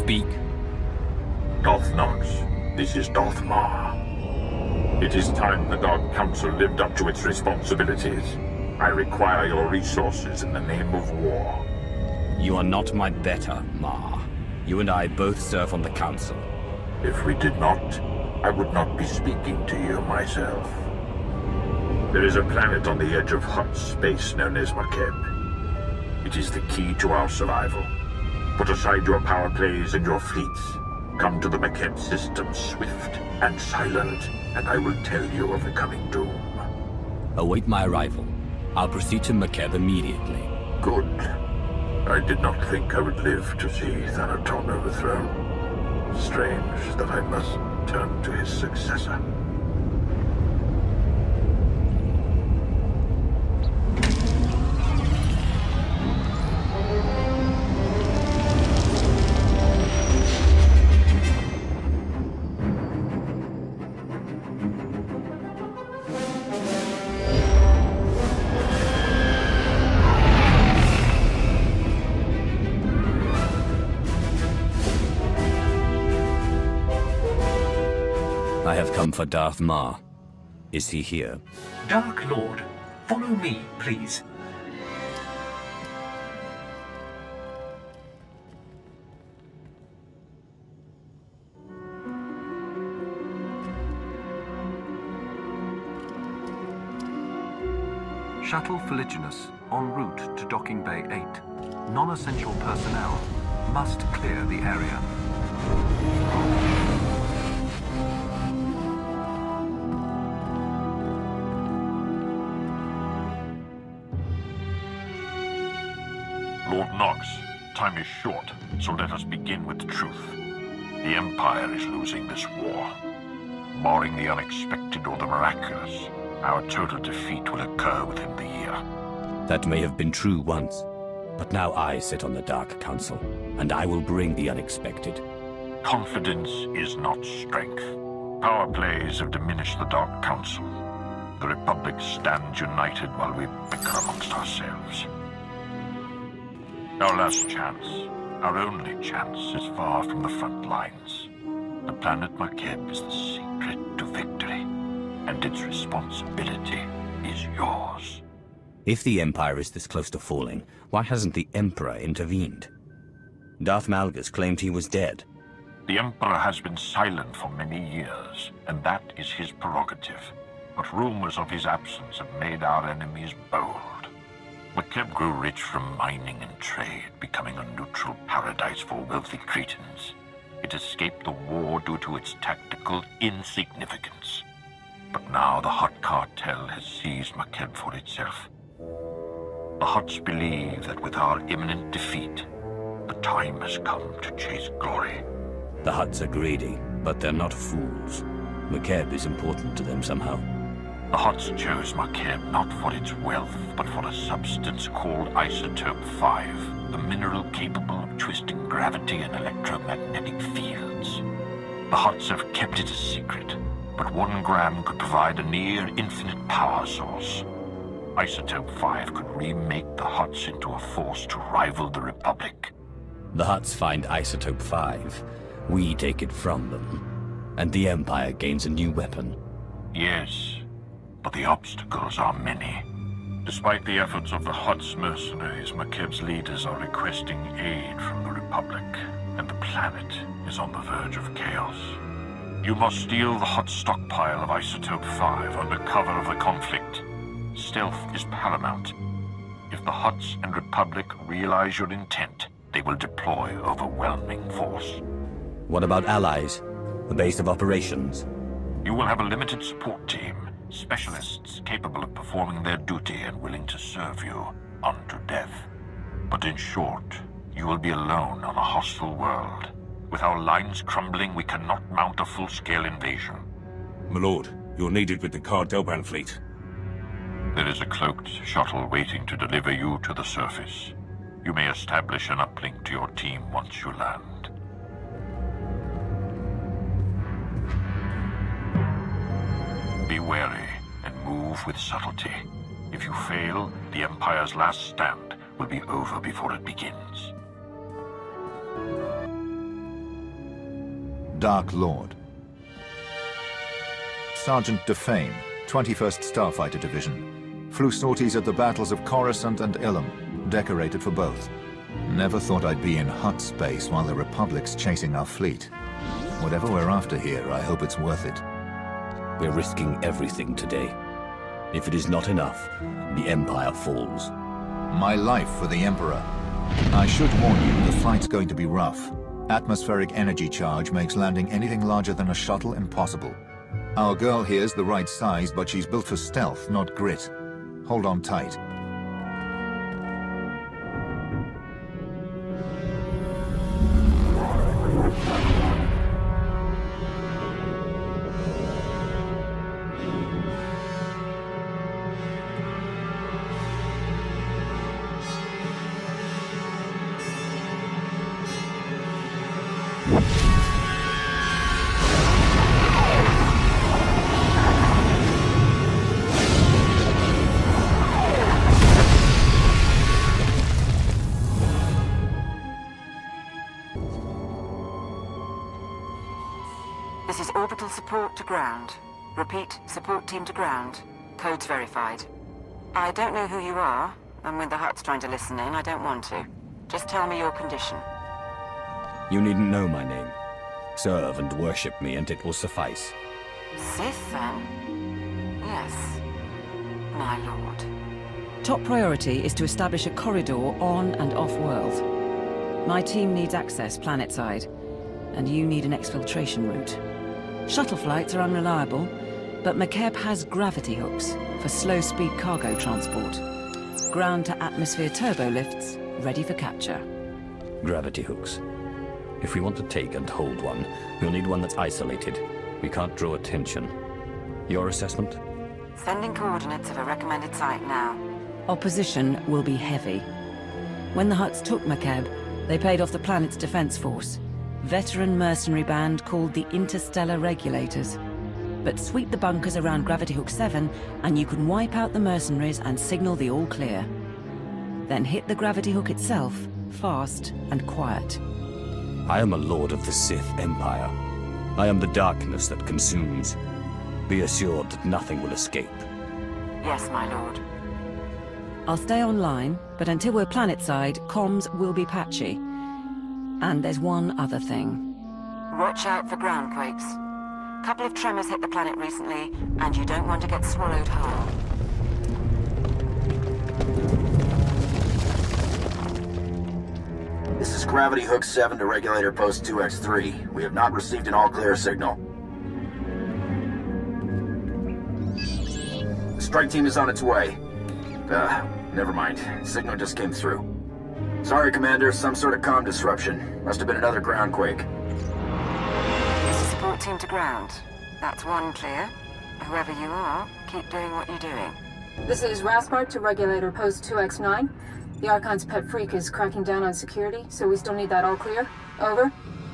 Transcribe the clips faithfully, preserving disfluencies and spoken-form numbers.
Speak. Darth Nox, this is Darth Marr. It is time the Dark Council lived up to its responsibilities. I require your resources in the name of war. You are not my better, Marr. You and I both serve on the Council. If we did not, I would not be speaking to you myself. There is a planet on the edge of Hutt space known as Makeb. It is the key to our survival. Put aside your power plays and your fleets. Come to the Makeb system swift and silent, and I will tell you of the coming doom. Await my arrival. I'll proceed to Makeb immediately. Good. I did not think I would live to see Thanaton overthrown. Strange that I must turn to his successor. I have come for Darth Marr. Is he here? Dark Lord, follow me, please. Shuttle Feliginus, en route to Docking Bay eight. Non-essential personnel must clear the area. Lord Nox, time is short, so let us begin with the truth. The Empire is losing this war. Barring the unexpected or the miraculous, our total defeat will occur within the year. That may have been true once, but now I sit on the Dark Council, and I will bring the unexpected. Confidence is not strength. Power plays have diminished the Dark Council. The Republic stands united while we bicker amongst ourselves. Our last chance, our only chance, is far from the front lines. The planet Makeb is the secret to victory, and its responsibility is yours. If the Empire is this close to falling, why hasn't the Emperor intervened? Darth Malgus claimed he was dead. The Emperor has been silent for many years, and that is his prerogative. But rumors of his absence have made our enemies bold. Makeb grew rich from mining and trade, becoming a neutral paradise for wealthy Cretans. It escaped the war due to its tactical insignificance. But now the Hutt cartel has seized Makeb for itself. The Hutts believe that with our imminent defeat, the time has come to chase glory. The Hutts are greedy, but they're not fools. Makeb is important to them somehow. The Hutts chose Makeb not for its wealth, but for a substance called Isotope five, the mineral capable of twisting gravity and electromagnetic fields. The Hutts have kept it a secret, but one gram could provide a near-infinite power source. Isotope five could remake the Hutts into a force to rival the Republic. The Hutts find Isotope five. We take it from them. And the Empire gains a new weapon. Yes. But the obstacles are many. Despite the efforts of the Hutts mercenaries, Makeb's leaders are requesting aid from the Republic, and the planet is on the verge of chaos. You must steal the Hutt stockpile of Isotope five under cover of the conflict. Stealth is paramount. If the Hutts and Republic realize your intent, they will deploy overwhelming force. What about allies? The base of operations? You will have a limited support team. Specialists capable of performing their duty and willing to serve you unto death. But in short, you will be alone on a hostile world. With our lines crumbling, we cannot mount a full-scale invasion. My lord, you're needed with the Cardoban fleet. There is a cloaked shuttle waiting to deliver you to the surface. You may establish an uplink to your team once you land. Be wary and move with subtlety. If you fail, the Empire's last stand will be over before it begins. Dark Lord. Sergeant Defane, twenty-first Starfighter Division. Flew sorties at the battles of Coruscant and Ilum, decorated for both. Never thought I'd be in hut space while the Republic's chasing our fleet. Whatever we're after here, I hope it's worth it. We're risking everything today. If it is not enough, the Empire falls. My life for the Emperor. I should warn you, the flight's going to be rough. Atmospheric energy charge makes landing anything larger than a shuttle impossible. Our girl here's the right size, but she's built for stealth, not grit. Hold on tight. This is orbital support to ground. Repeat, support team to ground. Codes verified. I don't know who you are, and when the Hutt's trying to listen in, I don't want to. Just tell me your condition. You needn't know my name. Serve and worship me, and it will suffice. Sith, then? Yes, my lord. Top priority is to establish a corridor on and off-world. My team needs access planet-side, and you need an exfiltration route. Shuttle flights are unreliable, but McKeb has gravity hooks for slow-speed cargo transport. Ground-to-atmosphere turbo lifts ready for capture. Gravity hooks. If we want to take and hold one, we'll need one that's isolated. We can't draw attention. Your assessment? Sending coordinates of a recommended site now. Opposition will be heavy. When the Hutts took McKeb, they paid off the planet's defense force. Veteran mercenary band called the Interstellar Regulators. But sweep the bunkers around Gravity Hook seven, and you can wipe out the mercenaries and signal the all clear. Then hit the Gravity Hook itself, fast and quiet. I am a lord of the Sith Empire. I am the darkness that consumes. Be assured that nothing will escape. Yes, my lord. I'll stay online, but until we're planet-side, comms will be patchy. And there's one other thing. Watch out for ground quakes. Couple of tremors hit the planet recently, and you don't want to get swallowed whole. This is Gravity Hook seven to Regulator Post two X three. We have not received an all-clear signal. The strike team is on its way. Uh, never mind. Signal just came through. Sorry, Commander, some sort of comm disruption. Must have been another ground quake. This is support team to ground. That's one clear. Whoever you are, keep doing what you're doing. This is Raspart to Regulator Post two X nine. The Archon's pet freak is cracking down on security, so we still need that all clear. Over.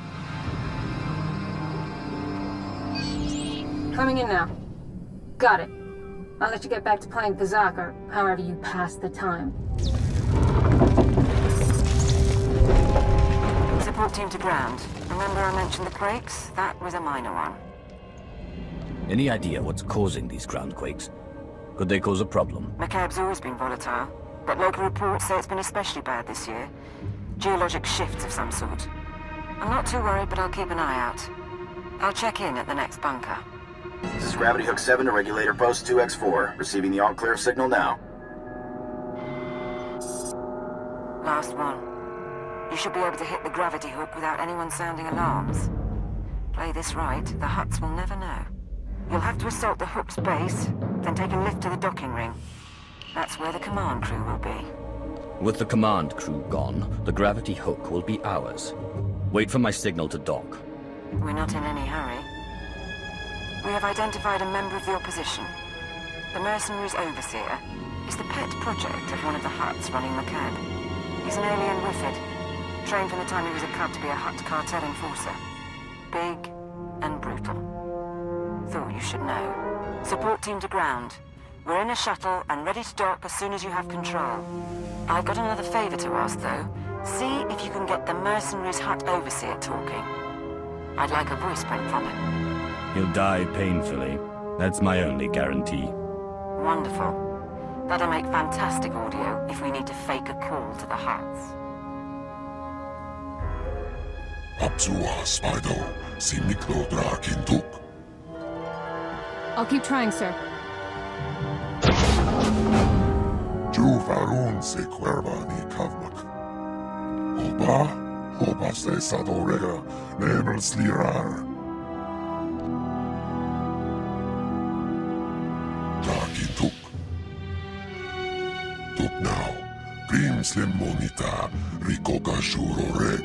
Coming in now. Got it. I'll let you get back to playing Pazak, or however you pass the time. Support team to ground. Remember I mentioned the quakes? That was a minor one. Any idea what's causing these ground quakes? Could they cause a problem? McKeb's always been volatile, but local reports say it's been especially bad this year. Geologic shifts of some sort. I'm not too worried, but I'll keep an eye out. I'll check in at the next bunker. This is Gravity Hook seven to Regulator Post two X four. Receiving the all-clear signal now. Last one. You should be able to hit the gravity hook without anyone sounding alarms. Play this right, the Hutts will never know. You'll have to assault the hook's base, then take a lift to the docking ring. That's where the command crew will be. With the command crew gone, the gravity hook will be ours. Wait for my signal to dock. We're not in any hurry. We have identified a member of the opposition. The Mercenaries Overseer is the pet project of one of the Hutts running McKeb. He's an alien Wifid, trained from the time he was a cub to be a Hutt cartel enforcer. Big and brutal. Thought you should know. Support team to ground. We're in a shuttle and ready to dock as soon as you have control. I've got another favor to ask, though. See if you can get the Mercenaries Hutt Overseer talking. I'd like a voice print from him. He'll die painfully. That's my only guarantee. Wonderful. That'll make fantastic audio if we need to fake a call to the Huts. Apsua Spido, Simiklo Drakintuk. I'll keep trying, sir. Juvarun se Querbani Kavmak. Oba, Oba se Sadorega, Nebels Lirar. Drakintuk. Tuk now, Grimslim Monita, Rikoga Shuro Reg.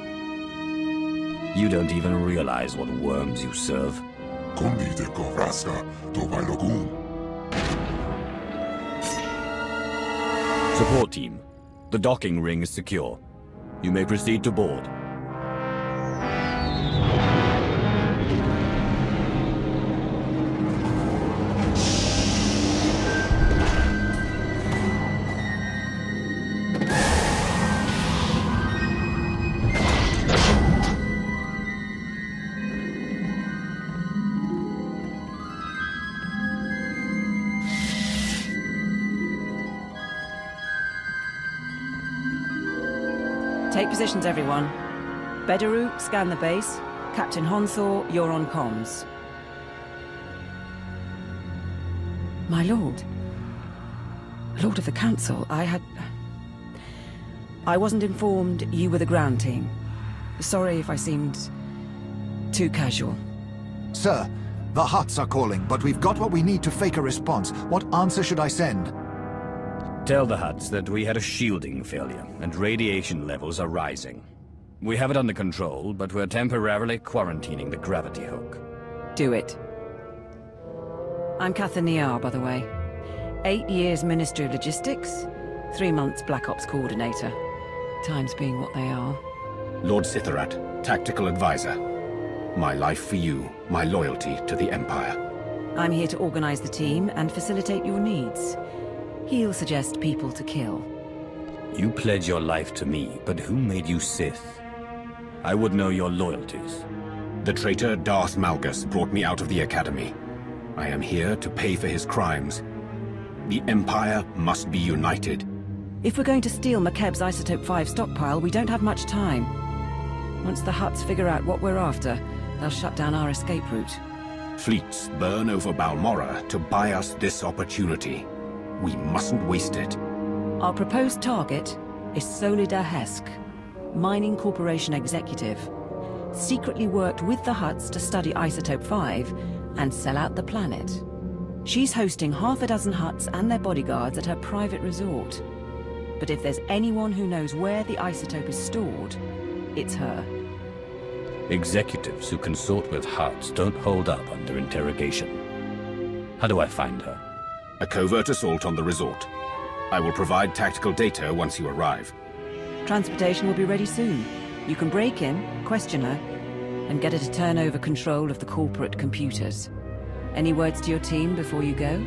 You don't even realize what worms you serve. Convite Kovraska, Tobailogun. Support team. The docking ring is secure. You may proceed to board. Take positions, everyone. Bedaru, scan the base. Captain Honthor, you're on comms. My lord. Lord of the Council, I had... I wasn't informed you were the ground team. Sorry if I seemed... too casual. Sir, the Huts are calling, but we've got what we need to fake a response. What answer should I send? Tell the Huts that we had a shielding failure, and radiation levels are rising. We have it under control, but we're temporarily quarantining the gravity hook. Do it. I'm Katha Niar, by the way. Eight years Ministry of Logistics, three months Black Ops Coordinator. Times being what they are. Lord Sitharat, Tactical Advisor. My life for you, my loyalty to the Empire. I'm here to organize the team and facilitate your needs. He'll suggest people to kill. You pledge your life to me, but who made you Sith? I would know your loyalties. The traitor Darth Malgus brought me out of the Academy. I am here to pay for his crimes. The Empire must be united. If we're going to steal McKeb's Isotope five stockpile, we don't have much time. Once the Huts figure out what we're after, they'll shut down our escape route. Fleets burn over Balmorra to buy us this opportunity. We mustn't waste it. Our proposed target is Solida Hesk, Mining Corporation executive. Secretly worked with the Huts to study Isotope five and sell out the planet. She's hosting half a dozen Huts and their bodyguards at her private resort. But if there's anyone who knows where the isotope is stored, it's her. Executives who consort with Huts don't hold up under interrogation. How do I find her? A covert assault on the resort. I will provide tactical data once you arrive. Transportation will be ready soon. You can break in, question her, and get her to turn over control of the corporate computers. Any words to your team before you go?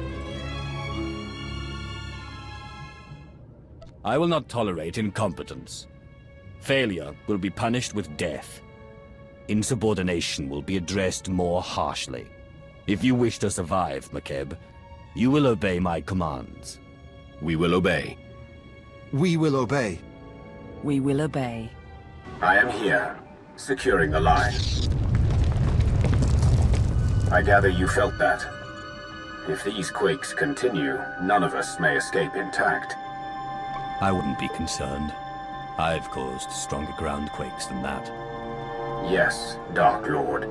I will not tolerate incompetence. Failure will be punished with death. Insubordination will be addressed more harshly. If you wish to survive, McKeb, you will obey my commands. We will obey. We will obey. We will obey. I am here, securing the line. I gather you felt that. If these quakes continue, none of us may escape intact. I wouldn't be concerned. I've caused stronger ground quakes than that. Yes, Dark Lord.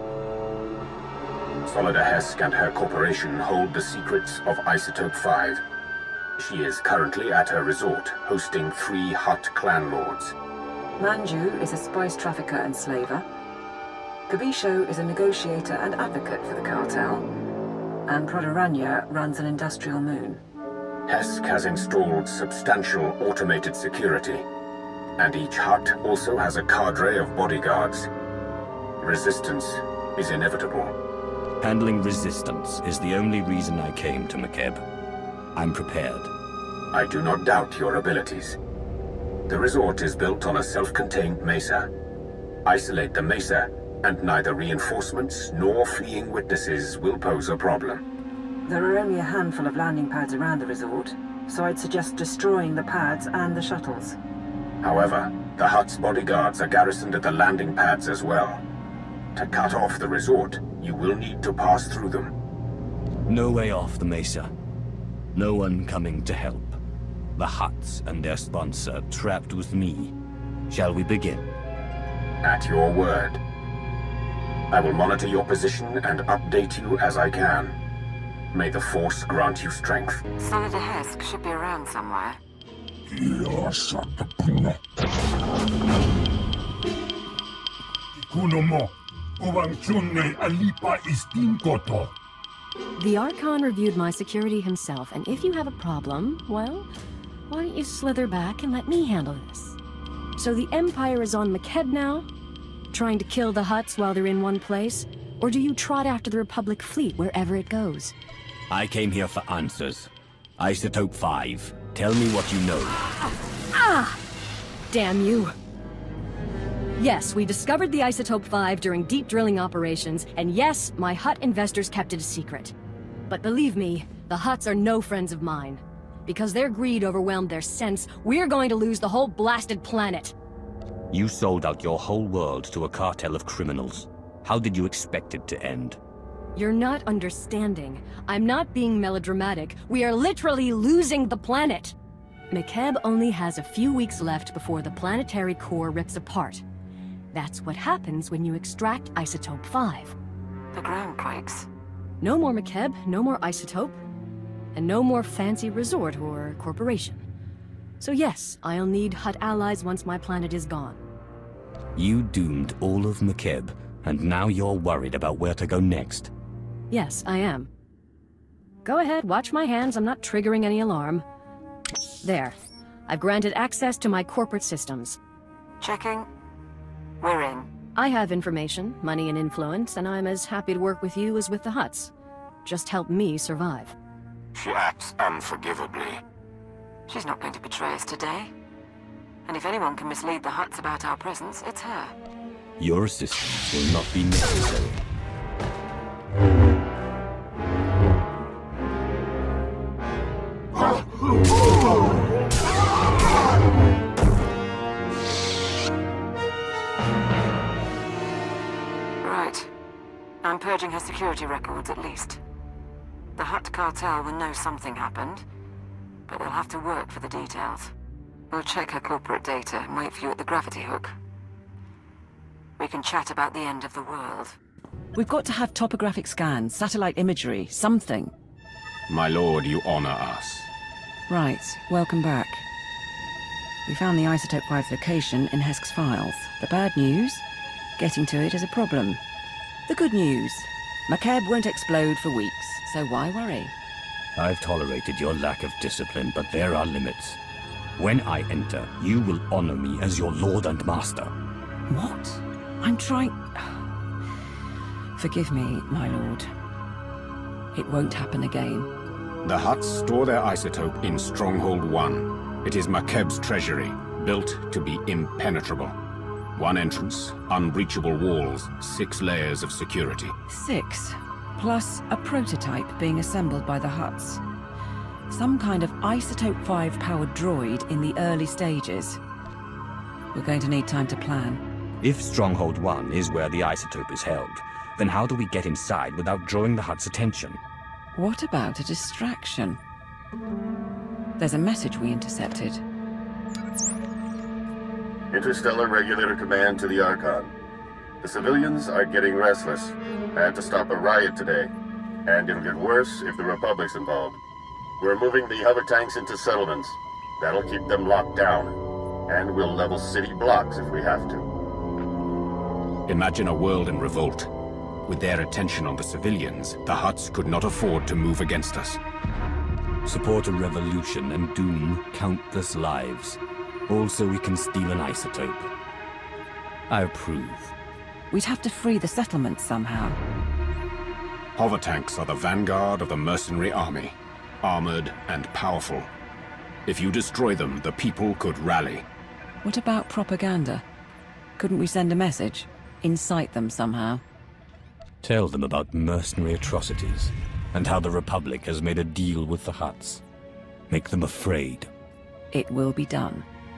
Solida Hesk and her corporation hold the secrets of Isotope five. She is currently at her resort, hosting three Hutt clan lords. Manju is a spice trafficker and slaver. Kabisho is a negotiator and advocate for the cartel. And Prodoranya runs an industrial moon. Hesk has installed substantial automated security, and each Hutt also has a cadre of bodyguards. Resistance is inevitable. Handling resistance is the only reason I came to McKeb. I'm prepared. I do not doubt your abilities. The resort is built on a self-contained mesa. Isolate the mesa, and neither reinforcements nor fleeing witnesses will pose a problem. There are only a handful of landing pads around the resort, so I'd suggest destroying the pads and the shuttles. However, the Hutt's bodyguards are garrisoned at the landing pads as well. To cut off the resort, you will need to pass through them. No way off the Mesa. No one coming to help. The Hutts and their sponsor trapped with me. Shall we begin? At your word. I will monitor your position and update you as I can. May the Force grant you strength. Senator Hesk should be around somewhere. The Archon reviewed my security himself, and if you have a problem, well, why don't you slither back and let me handle this? So the Empire is on McKeb now? Trying to kill the Hutts while they're in one place? Or do you trot after the Republic fleet wherever it goes? I came here for answers. Isotope five. Tell me what you know. Ah! Damn you. Yes, we discovered the Isotope five during deep drilling operations, and yes, my Hutt investors kept it a secret. But believe me, the Hutts are no friends of mine. Because their greed overwhelmed their sense, we're going to lose the whole blasted planet. You sold out your whole world to a cartel of criminals. How did you expect it to end? You're not understanding. I'm not being melodramatic. We are literally losing the planet. McKeb only has a few weeks left before the planetary core rips apart. That's what happens when you extract Isotope five. The ground quakes. No more McKeb, no more Isotope, and no more fancy resort or corporation. So yes, I'll need Hutt allies once my planet is gone. You doomed all of McKeb, and now you're worried about where to go next. Yes, I am. Go ahead, watch my hands, I'm not triggering any alarm. There. I've granted access to my corporate systems. Checking. We're in. I have information, money and influence, and I'm as happy to work with you as with the Hutts. Just help me survive. She acts unforgivably. She's not going to betray us today. And if anyone can mislead the Hutts about our presence, it's her. Your assistance will not be necessary. Right. I'm purging her security records, at least. The Hutt cartel will know something happened, but they'll have to work for the details. We'll check her corporate data and wait for you at the gravity hook. We can chat about the end of the world. We've got to have topographic scans, satellite imagery, something. My lord, you honor us. Right, welcome back. We found the Isotope five location in Hesk's files. The bad news? Getting to it is a problem. The good news? McKeb won't explode for weeks, so why worry? I've tolerated your lack of discipline, but there are limits. When I enter, you will honor me as your lord and master. What? I'm trying... Forgive me, my lord. It won't happen again. The Hutts store their isotope in Stronghold one. It is McKeb's treasury, built to be impenetrable. One entrance, unbreachable walls, six layers of security. Six? Plus a prototype being assembled by the Hutts. Some kind of Isotope five powered droid in the early stages. We're going to need time to plan. If Stronghold one is where the isotope is held, then how do we get inside without drawing the Hutt's attention? What about a distraction? There's a message we intercepted. Interstellar Regulator Command to the Archon. The civilians are getting restless. I had to stop a riot today. And it'll get worse if the Republic's involved. We're moving the hover tanks into settlements. That'll keep them locked down. And we'll level city blocks if we have to. Imagine a world in revolt. With their attention on the civilians, the Hutts could not afford to move against us. Support a revolution and doom countless lives. Also, we can steal an isotope. I approve. We'd have to free the settlement somehow. Hover tanks are the vanguard of the mercenary army. Armored and powerful. If you destroy them, the people could rally. What about propaganda? Couldn't we send a message? Incite them somehow. Tell them about mercenary atrocities, and how the Republic has made a deal with the Hutts. Make them afraid. It will be done.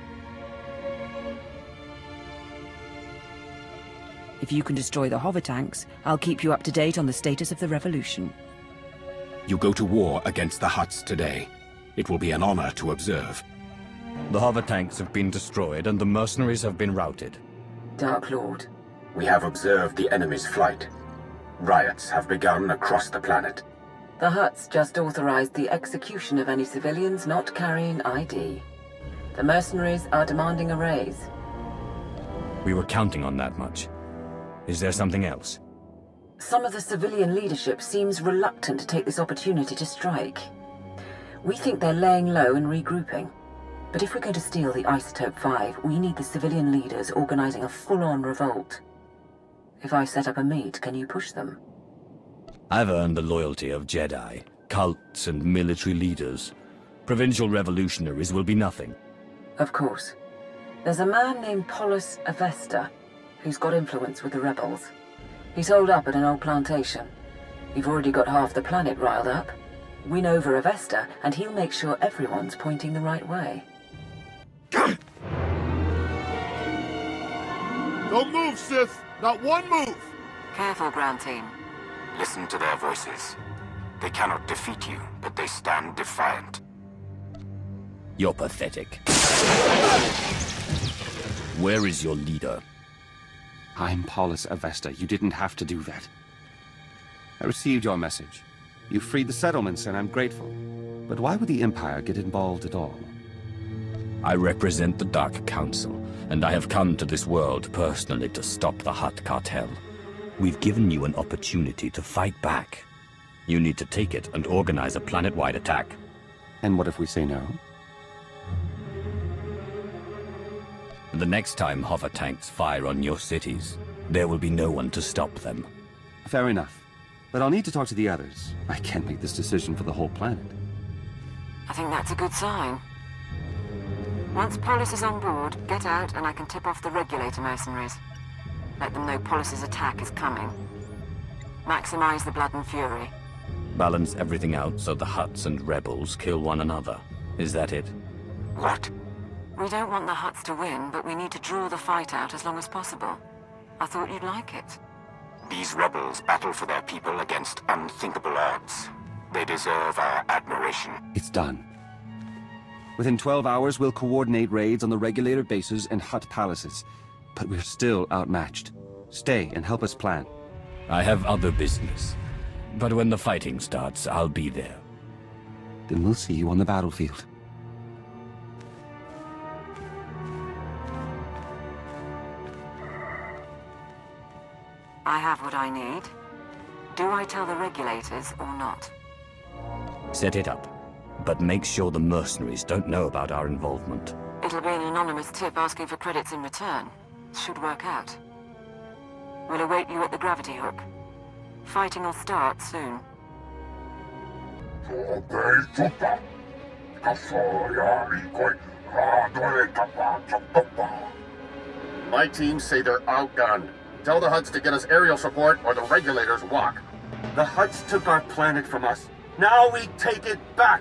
If you can destroy the hover tanks, I'll keep you up to date on the status of the revolution. You go to war against the Hutts today. It will be an honor to observe. The hover tanks have been destroyed and the mercenaries have been routed. Dark Lord. We have observed the enemy's flight. Riots have begun across the planet. The Hutts just authorized the execution of any civilians not carrying I D. The mercenaries are demanding a raise. We were counting on that much. Is there something else? Some of the civilian leadership seems reluctant to take this opportunity to strike. We think they're laying low and regrouping. But if we're going to steal the Isotope five, we need the civilian leaders organizing a full-on revolt. If I set up a meet, can you push them? I've earned the loyalty of Jedi, cults, and military leaders. Provincial revolutionaries will be nothing. Of course. There's a man named Polis Avesta, who's got influence with the rebels. He's holed up at an old plantation. You've already got half the planet riled up. Win over Avesta, and he'll make sure everyone's pointing the right way. Don't move, Sith! Not one move! Careful, ground team. Listen to their voices. They cannot defeat you, but they stand defiant. You're pathetic. Where is your leader? I'm Polis Avesta. You didn't have to do that. I received your message. You freed the settlements, and I'm grateful. But why would the Empire get involved at all? I represent the Dark Council, and I have come to this world personally to stop the Hutt cartel. We've given you an opportunity to fight back. You need to take it and organize a planet-wide attack. And what if we say no? The next time hover tanks fire on your cities, there will be no one to stop them. Fair enough. But I'll need to talk to the others. I can't make this decision for the whole planet. I think that's a good sign. Once Polis is on board, get out and I can tip off the Regulator mercenaries. Let them know Polis's attack is coming. Maximize the blood and fury. Balance everything out so the Hutts and rebels kill one another. Is that it? What? We don't want the Hutts to win, but we need to draw the fight out as long as possible. I thought you'd like it. These rebels battle for their people against unthinkable odds. They deserve our admiration. It's done. Within twelve hours, we'll coordinate raids on the Regulator bases and Hutt palaces. But we're still outmatched. Stay and help us plan. I have other business. But when the fighting starts, I'll be there. Then we'll see you on the battlefield. I have what I need. Do I tell the Regulators or not? Set it up. But make sure the mercenaries don't know about our involvement. It'll be an anonymous tip asking for credits in return. Should work out. We'll await you at the gravity hook. Fighting will start soon. My teams say they're outgunned. Tell the Hutts to get us aerial support or the Regulators walk. The Hutts took our planet from us. Now we take it back!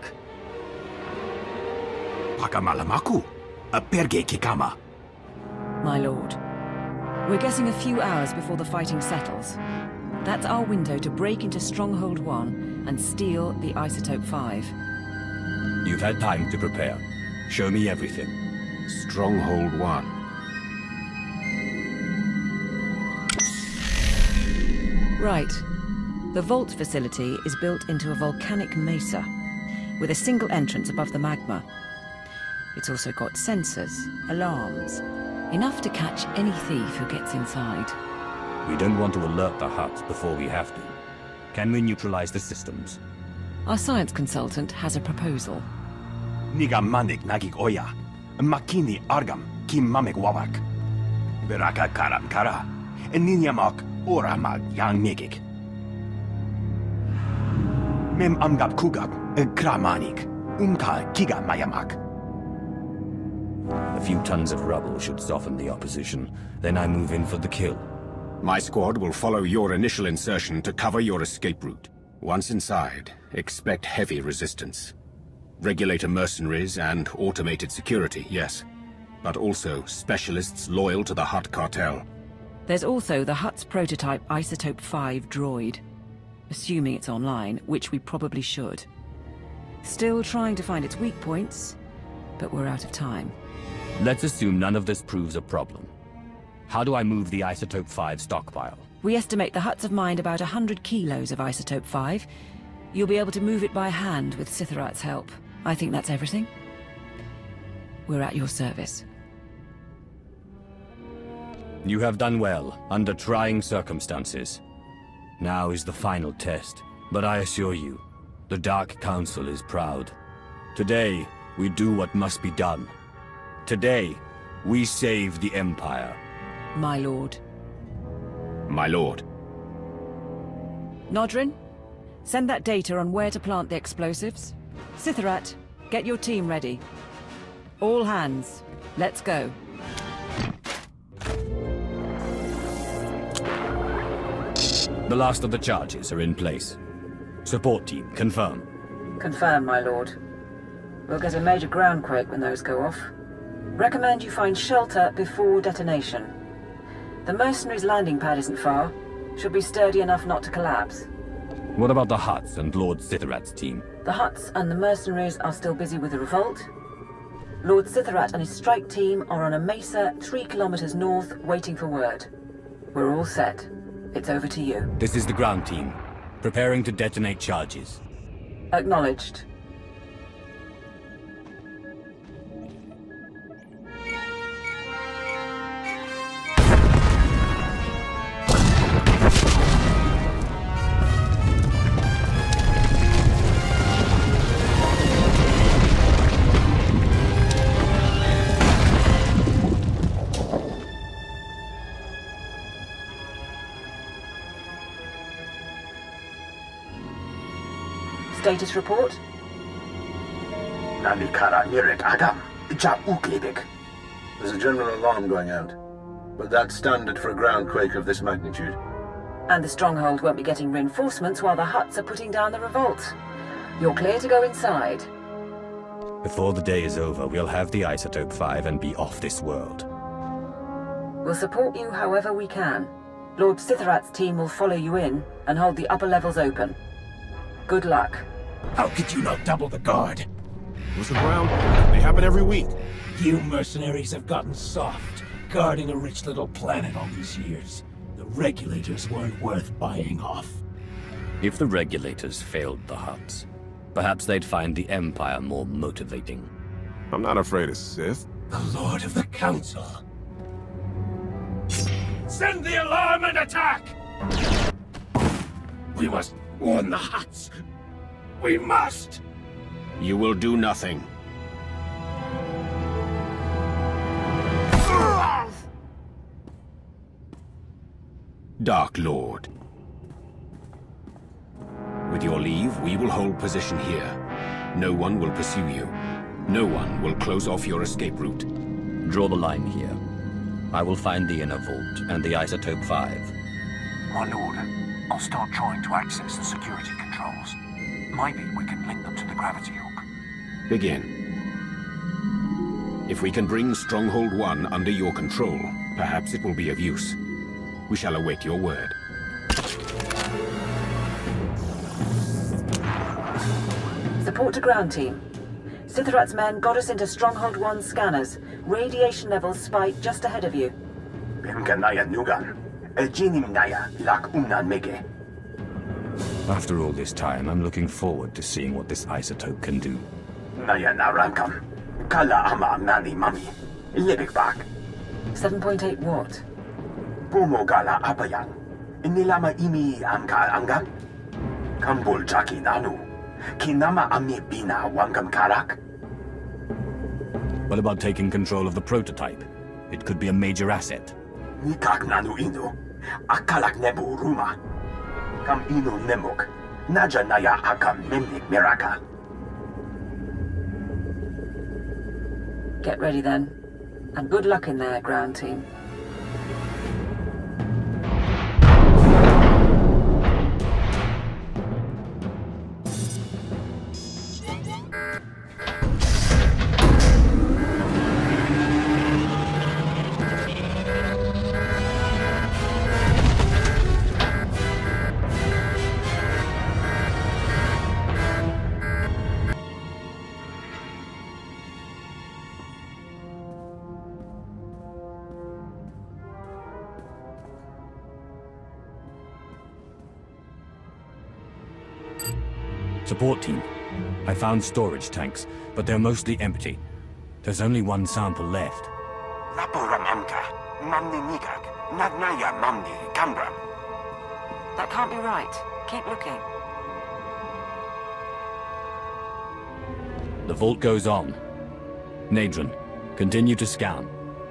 Pakamalamaku, a perge kikama. My lord, we're getting a few hours before the fighting settles. That's our window to break into Stronghold one and steal the Isotope five. You've had time to prepare. Show me everything. Stronghold one. Right. The vault facility is built into a volcanic mesa, with a single entrance above the magma. It's also got sensors, alarms, enough to catch any thief who gets inside. We don't want to alert the Hutts before we have to. Can we neutralize the systems? Our science consultant has a proposal. Niga manik nagik oya, makini argam kim mamek wawak. Beraka karam kara, eninyamak oramag yang megik. Mem amgab kugab, kramanik, umka kiga mayamak. A few tons of rubble should soften the opposition. Then I move in for the kill. My squad will follow your initial insertion to cover your escape route. Once inside, expect heavy resistance. Regulator mercenaries and automated security, yes. But also specialists loyal to the Hutt cartel. There's also the Hutt's prototype Isotope five droid. Assuming it's online, which we probably should. Still trying to find its weak points, but we're out of time. Let's assume none of this proves a problem. How do I move the Isotope five stockpile? We estimate the Hutts have mined about one hundred kilos of Isotope five. You'll be able to move it by hand with Sitherath's help. I think that's everything. We're at your service. You have done well, under trying circumstances. Now is the final test, but I assure you, the Dark Council is proud. Today, we do what must be done. Today, we save the Empire. My lord. My lord. Nodrin, send that data on where to plant the explosives. Sitherath, get your team ready. All hands, let's go. The last of the charges are in place. Support team, confirm. Confirm, my lord. We'll get a major groundquake when those go off. Recommend you find shelter before detonation. The mercenaries' landing pad isn't far. Should be sturdy enough not to collapse. What about the Hutts and Lord Sitherath's team? The Hutts and the mercenaries are still busy with the revolt. Lord Sitherath and his strike team are on a mesa three kilometers north, waiting for word. We're all set. It's over to you. This is the ground team, preparing to detonate charges. Acknowledged. Status report? There's a general alarm going out, but that's standard for a groundquake of this magnitude. And the stronghold won't be getting reinforcements while the Hutts are putting down the revolt. You're clear to go inside. Before the day is over, we'll have the Isotope five and be off this world. We'll support you however we can. Lord Sitherath's team will follow you in and hold the upper levels open. Good luck. How could you not double the guard? What's the ground? They happen every week. You mercenaries have gotten soft, guarding a rich little planet all these years. The regulators weren't worth buying off. If the regulators failed the Hutts, perhaps they'd find the Empire more motivating. I'm not afraid of Sith. The Lord of the Council. Send the alarm and attack! We must warn the Hutts. We must! You will do nothing. Dark Lord. With your leave, we will hold position here. No one will pursue you. No one will close off your escape route. Draw the line here. I will find the inner vault and the Isotope five. My lord, I'll start trying to access the security controls. Maybe we can link them to the gravity hook. Begin. If we can bring Stronghold one under your control, perhaps it will be of use. We shall await your word. Support to ground team. Sitherath's men got us into Stronghold one scanners. Radiation levels spike just ahead of you. After all this time, I'm looking forward to seeing what this isotope can do. seven point eight watt. What about taking control of the prototype? It could be a major asset. Get ready then. And good luck in there, ground team. Support team. I found storage tanks, but they're mostly empty. There's only one sample left. That can't be right. Keep looking. The vault goes on. Nadron, continue to scan.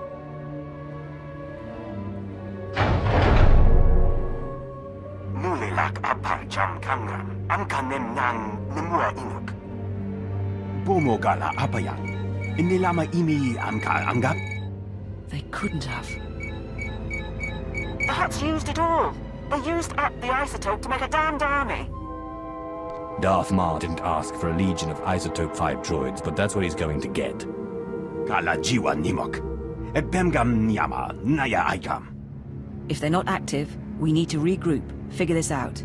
Mulilak apa jam kangram, amkanem nang nemua inuk. Bomogala apa yang? Inilama imi amka anggap? They couldn't have. The Hutts used it all. They used up the isotope to make a damned army. Darth Maul didn't ask for a legion of Isotope five droids, but that's what he's going to get. Kala jiwa nimok. Ebemgam nyama naya aikam. If they're not active, we need to regroup, figure this out.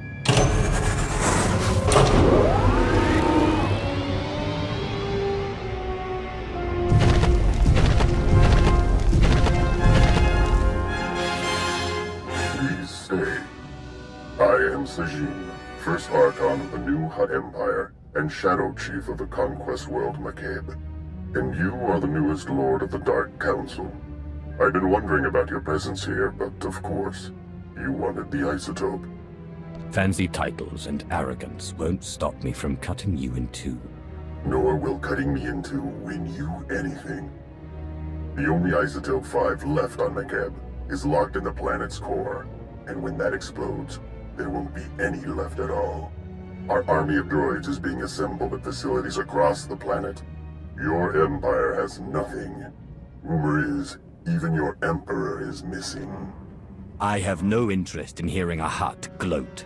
Please stay. I am Sajin, First Archon of the New Hutt Empire, and Shadow Chief of the Conquest World Makeb. And you are the newest Lord of the Dark Council. I've been wondering about your presence here, but of course, you wanted the isotope. Fancy titles and arrogance won't stop me from cutting you in two. Nor will cutting me in two win you anything. The only Isotope five left on Makeb is locked in the planet's core, and when that explodes, there won't be any left at all. Our army of droids is being assembled at facilities across the planet. Your empire has nothing. Rumor is, even your emperor is missing. I have no interest in hearing a Hutt gloat.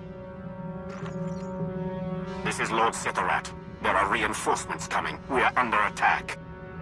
This is Lord Sitharat. There are reinforcements coming. We are under attack.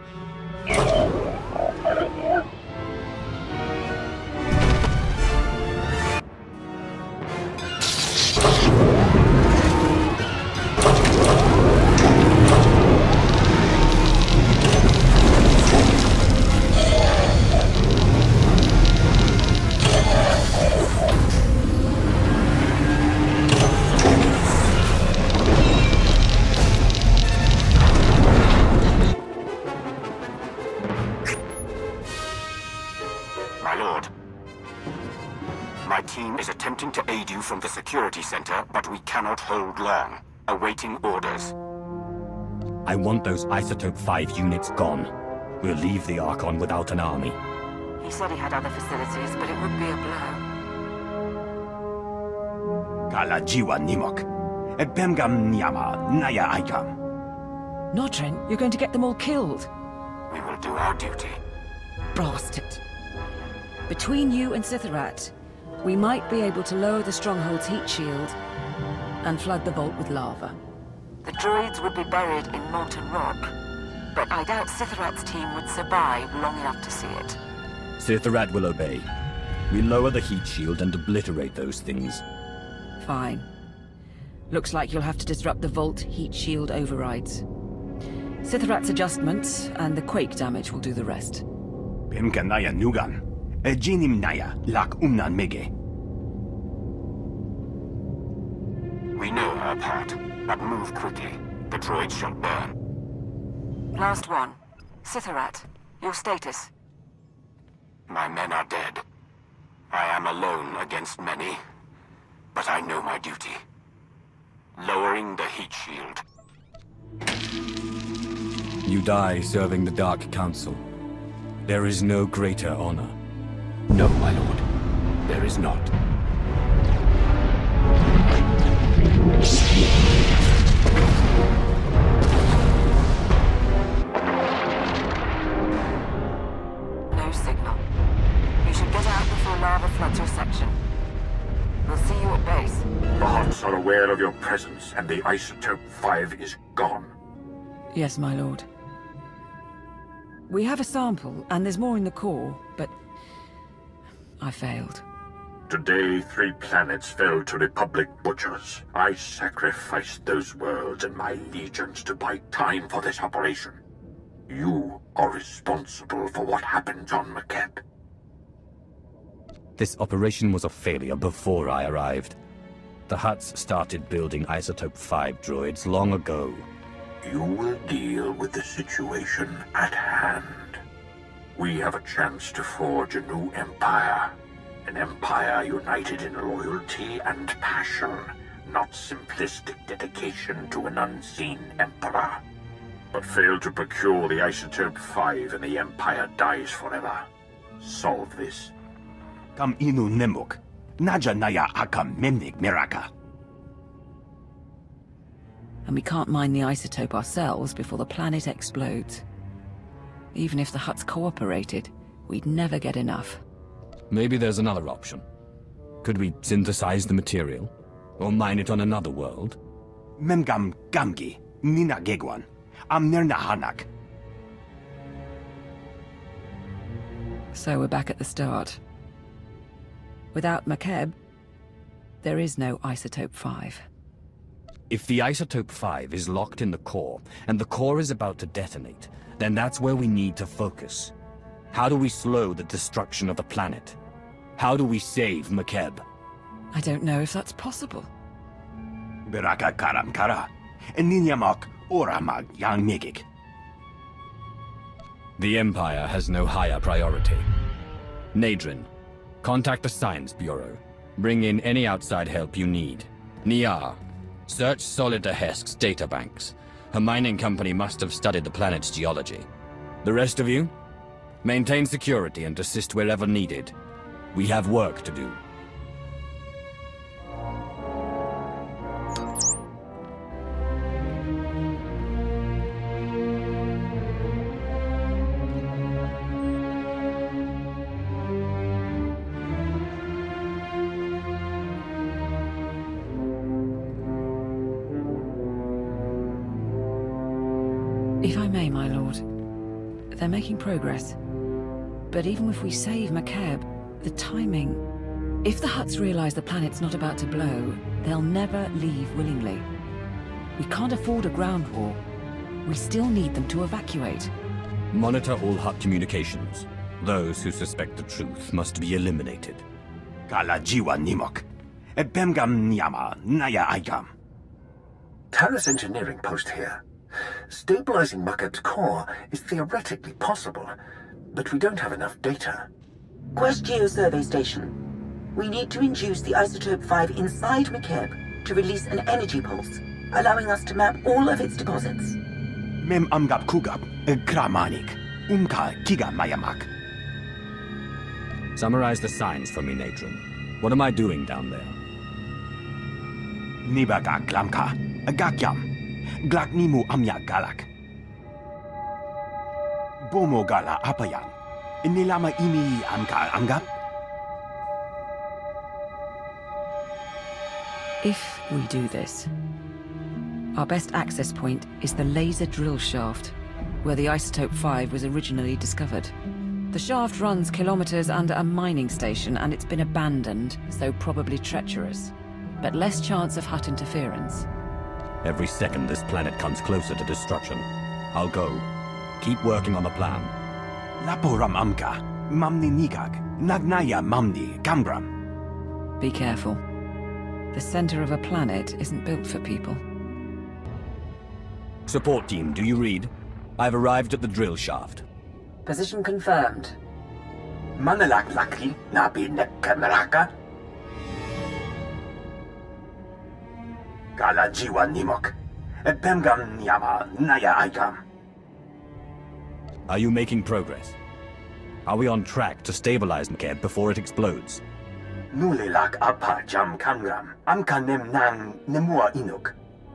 From the security center, but we cannot hold long. Awaiting orders. I want those Isotope five units gone. We'll leave the Archon without an army. He said he had other facilities, but it would be a blow. Kala jiwa nimok. Ebemgam nyama naya aikam. Notren, you're going to get them all killed. We will do our duty. Bastard. Between you and Sitharat, we might be able to lower the Stronghold's heat shield and flood the vault with lava. The droids would be buried in molten rock, but I doubt Sitharat's team would survive long enough to see it. Sitharat will obey. We lower the heat shield and obliterate those things. Fine. Looks like you'll have to disrupt the vault heat shield overrides. Sitharat's adjustments and the quake damage will do the rest. Bimkanaya nugan. Ejinim naya lak umnan mege. We know our part, but move quickly. The droids shall burn. Last one. Sitharat, your status. My men are dead. I am alone against many, but I know my duty. Lowering the heat shield. You die serving the Dark Council. There is no greater honor. No, my lord. There is not. No signal. You should get out before lava floods your section. We'll see you at base. The Hutts are aware of your presence, and the Isotope five is gone. Yes, my lord. We have a sample, and there's more in the core, but I failed. Today, three planets fell to Republic butchers. I sacrificed those worlds and my legions to buy time for this operation. You are responsible for what happened on Makeb. This operation was a failure before I arrived. The Hutts started building Isotope five droids long ago. You will deal with the situation at hand. We have a chance to forge a new empire. An empire united in loyalty and passion, not simplistic dedication to an unseen emperor. But fail to procure the Isotope five and the empire dies forever. Solve this. Kam inu nemuk. Naja naya akam memnik miraka. And we can't mine the isotope ourselves before the planet explodes. Even if the Hutts cooperated, we'd never get enough. Maybe there's another option. Could we synthesize the material? Or mine it on another world? Memgam gamgi, nina gegwan. Am nerna hanak. So we're back at the start. Without McKeb, there is no Isotope five. If the Isotope five is locked in the core, and the core is about to detonate, then that's where we need to focus. How do we slow the destruction of the planet? How do we save McKeb? I don't know if that's possible. Beraka karam kara. Ninyamak oramag yang megik. The Empire has no higher priority. Nadrin, contact the Science Bureau. Bring in any outside help you need. Niar, search Solida Hesk's databanks. Her mining company must have studied the planet's geology. The rest of you? Maintain security and assist wherever needed. We have work to do. If I may, my lord, they're making progress. But even if we save McKeb, the timing... If the Hutts realize the planet's not about to blow, they'll never leave willingly. We can't afford a ground war. We still need them to evacuate. Monitor all Hutt communications. Those who suspect the truth must be eliminated. Kala jiwa nimok. Ebemgam nyama naya aikam. Taris engineering post here. Stabilizing McKeb's core is theoretically possible, but we don't have enough data. Quest Geo Survey Station. We need to induce the Isotope five inside McKeb to release an energy pulse, allowing us to map all of its deposits. Mem amgap kugap, kramanik, umka kiga mayamak. Summarize the signs for me, Nadrin. What am I doing down there? Nibaga glamka, gakyam. Glaknimu amya galak. Bomo gala apayang. Inilama imi amka angap? If we do this, our best access point is the laser drill shaft, where the Isotope five was originally discovered. The shaft runs kilometers under a mining station, and it's been abandoned, so probably treacherous. But less chance of Hutt interference. Every second this planet comes closer to destruction. I'll go. Keep working on the plan. Laporam amka, mamni nigag, nagnaya mamni gambram. Be careful. The center of a planet isn't built for people. Support team, do you read? I've arrived at the drill shaft. Position confirmed. Manalak laki nabi nekkameraka. Kala jiwa nimok. Ebemgam nyama naya aikam. Are you making progress? Are we on track to stabilize McKeb before it explodes? Nulilak apa jam kangram. Amka nem nang nemua inuk.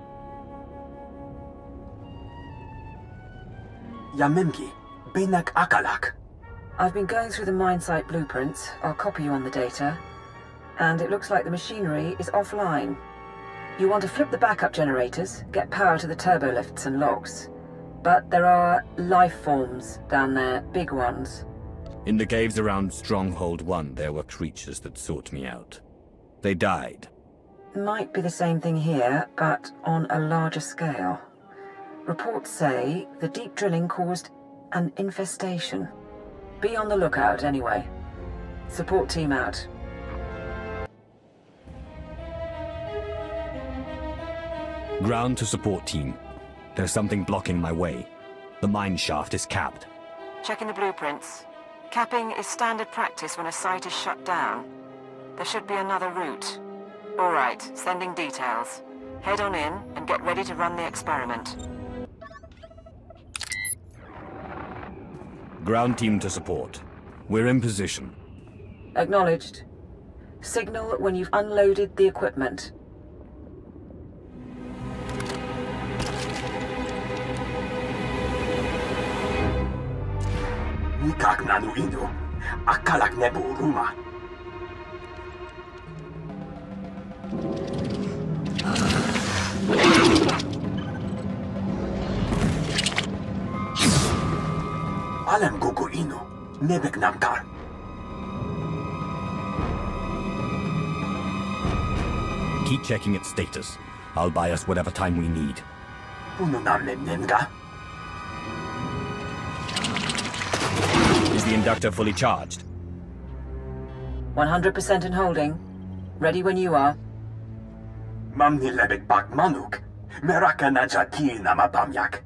Yamemki, benak akalak. I've been going through the mine site blueprints. I'll copy you on the data. And it looks like the machinery is offline. You want to flip the backup generators, get power to the turbo lifts and logs. But there are life forms down there, big ones. In the caves around Stronghold one, there were creatures that sought me out. They died. Might be the same thing here, but on a larger scale. Reports say the deep drilling caused an infestation. Be on the lookout anyway. Support team out. Ground to support team. There's something blocking my way. The mine shaft is capped. Checking the blueprints. Capping is standard practice when a site is shut down. There should be another route. All right, sending details. Head on in and get ready to run the experiment. Ground team to support. We're in position. Acknowledged. Signal when you've unloaded the equipment. Nikak nanu Indo. Akalak nebo Ruma. Alam Gogo Ino. Nebek Namkar. Keep checking its status. I'll buy us whatever time we need. Puno nam nemnenga. Is the inductor fully charged? one hundred percent in holding. Ready when you are. Mamni lebek bak manuk. Meraka najaki namabamyak.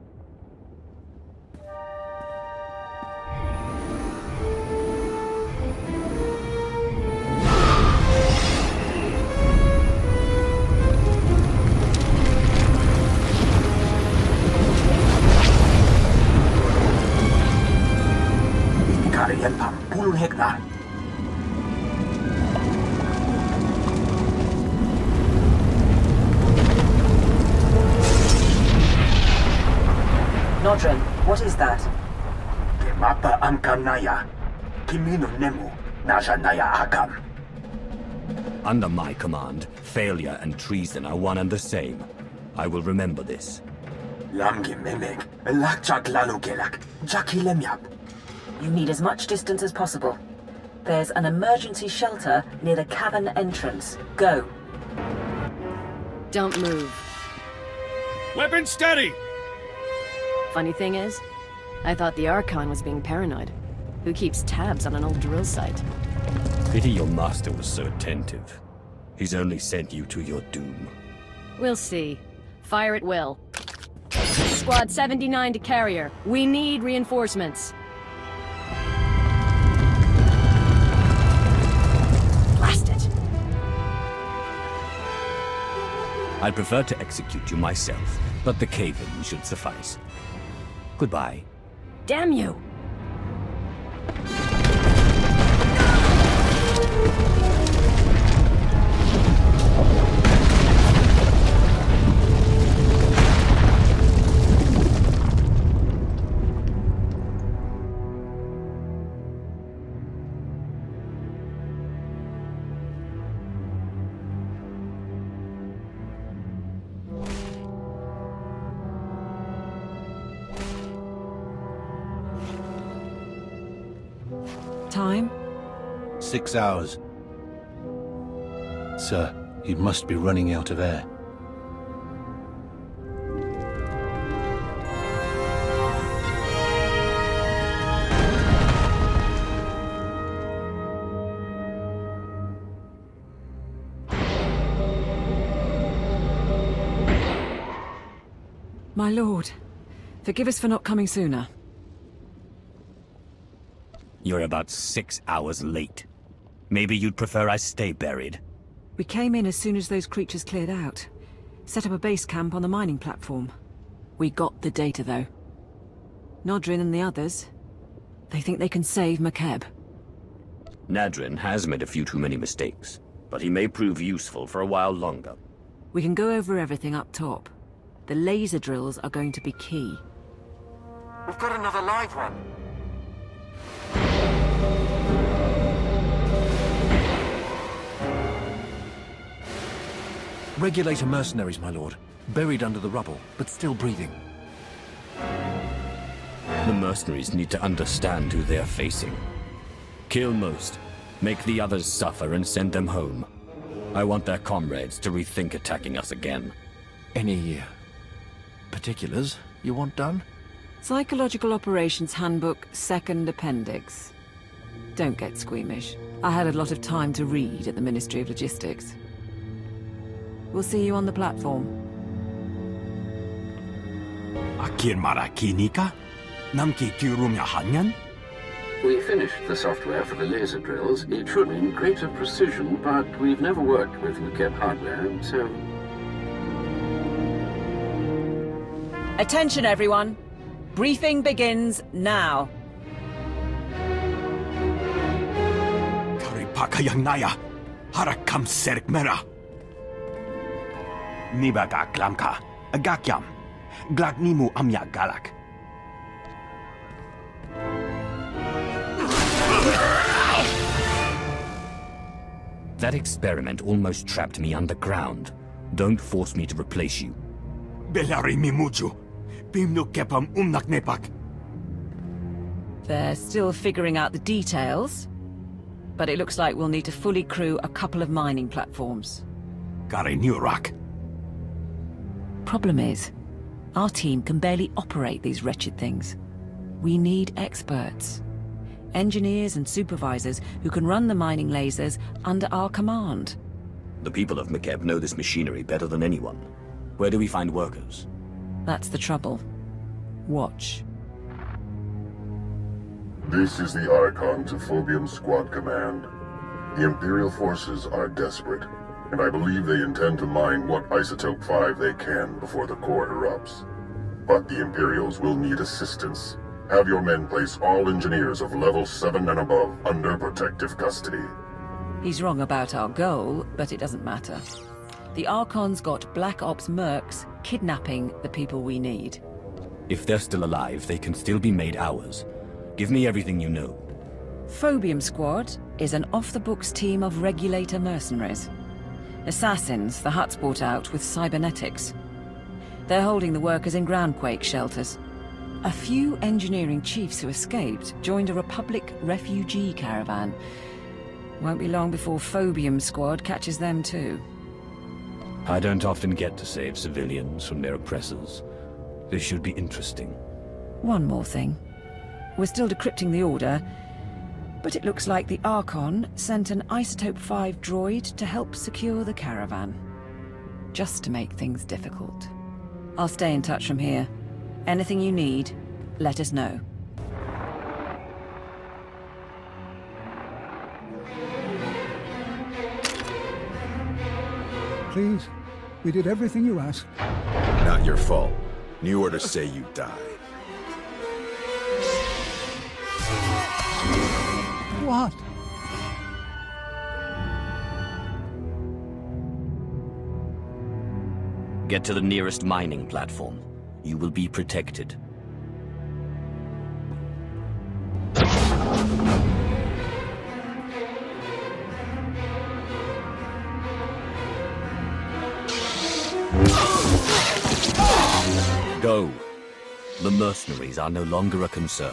Kariyan pam pulun hektar. Nodrin, what is that? Kemapa amkam naya. Kimino nemu. Naja naya akam. Under my command, failure and treason are one and the same. I will remember this. Lamgi memek. Lakchak lalugelak. Jaki lemyap. You need as much distance as possible. There's an emergency shelter near the cavern entrance. Go. Don't move. Weapon steady! Funny thing is, I thought the Archon was being paranoid. Who keeps tabs on an old drill site? Pity your master was so attentive. He's only sent you to your doom. We'll see. Fire at will. Squad seventy-nine to carrier. We need reinforcements. Blast it! I'd prefer to execute you myself, but the cave-in should suffice. Goodbye. Damn you! Time? Six hours. Sir, you must be running out of air. My lord, forgive us for not coming sooner. You're about six hours late. Maybe you'd prefer I stay buried. We came in as soon as those creatures cleared out. Set up a base camp on the mining platform. We got the data, though. Nodrin and the others, they think they can save McKeb. Nadrin has made a few too many mistakes, but he may prove useful for a while longer. We can go over everything up top. The laser drills are going to be key. We've got another live one. Regulator mercenaries, my lord. Buried under the rubble, but still breathing. The mercenaries need to understand who they're facing. Kill most, make the others suffer and send them home. I want their comrades to rethink attacking us again. Any uh, particulars you want done? Psychological Operations Handbook, second appendix. Don't get squeamish. I had a lot of time to read at the Ministry of Logistics. We'll see you on the platform. Akirmara Kinika? Namki Kirumya Hanyan? We finished the software for the laser drills. It should mean greater precision, but we've never worked with McKeb hardware, so... Attention, everyone. Briefing begins now. Karipakayang Naya, Harakam Serkmera. Nibaga Klamka, Agakyam, Glagnimu Amya Galak. That experiment almost trapped me underground. Don't force me to replace you. Belari Mimuju, Bimnu Kepam Umnak Nepak. They're still figuring out the details, but it looks like we'll need to fully crew a couple of mining platforms. Gare Nurak. Problem is, our team can barely operate these wretched things. We need experts. Engineers and supervisors who can run the mining lasers under our command. The people of McKeb know this machinery better than anyone. Where do we find workers? That's the trouble. Watch. This is the Archon to Phobium Squad Command. The Imperial forces are desperate, and I believe they intend to mine what Isotope five they can before the core erupts. But the Imperials will need assistance. Have your men place all engineers of level seven and above under protective custody. He's wrong about our goal, but it doesn't matter. The Archon's got Black Ops mercs kidnapping the people we need. If they're still alive, they can still be made ours. Give me everything you know. Phobium Squad is an off-the-books team of regulator mercenaries. Assassins the Huts brought out with cybernetics. They're holding the workers in groundquake shelters. A few engineering chiefs who escaped joined a Republic refugee caravan. Won't be long before Phobium Squad catches them too. I don't often get to save civilians from their oppressors. This should be interesting. One more thing. We're still decrypting the order, but it looks like the Archon sent an Isotope five droid to help secure the caravan. Just to make things difficult. I'll stay in touch from here. Anything you need, let us know. Please, we did everything you asked. Not your fault. New orders say you die. What? Get to the nearest mining platform. You will be protected. Go. The mercenaries are no longer a concern.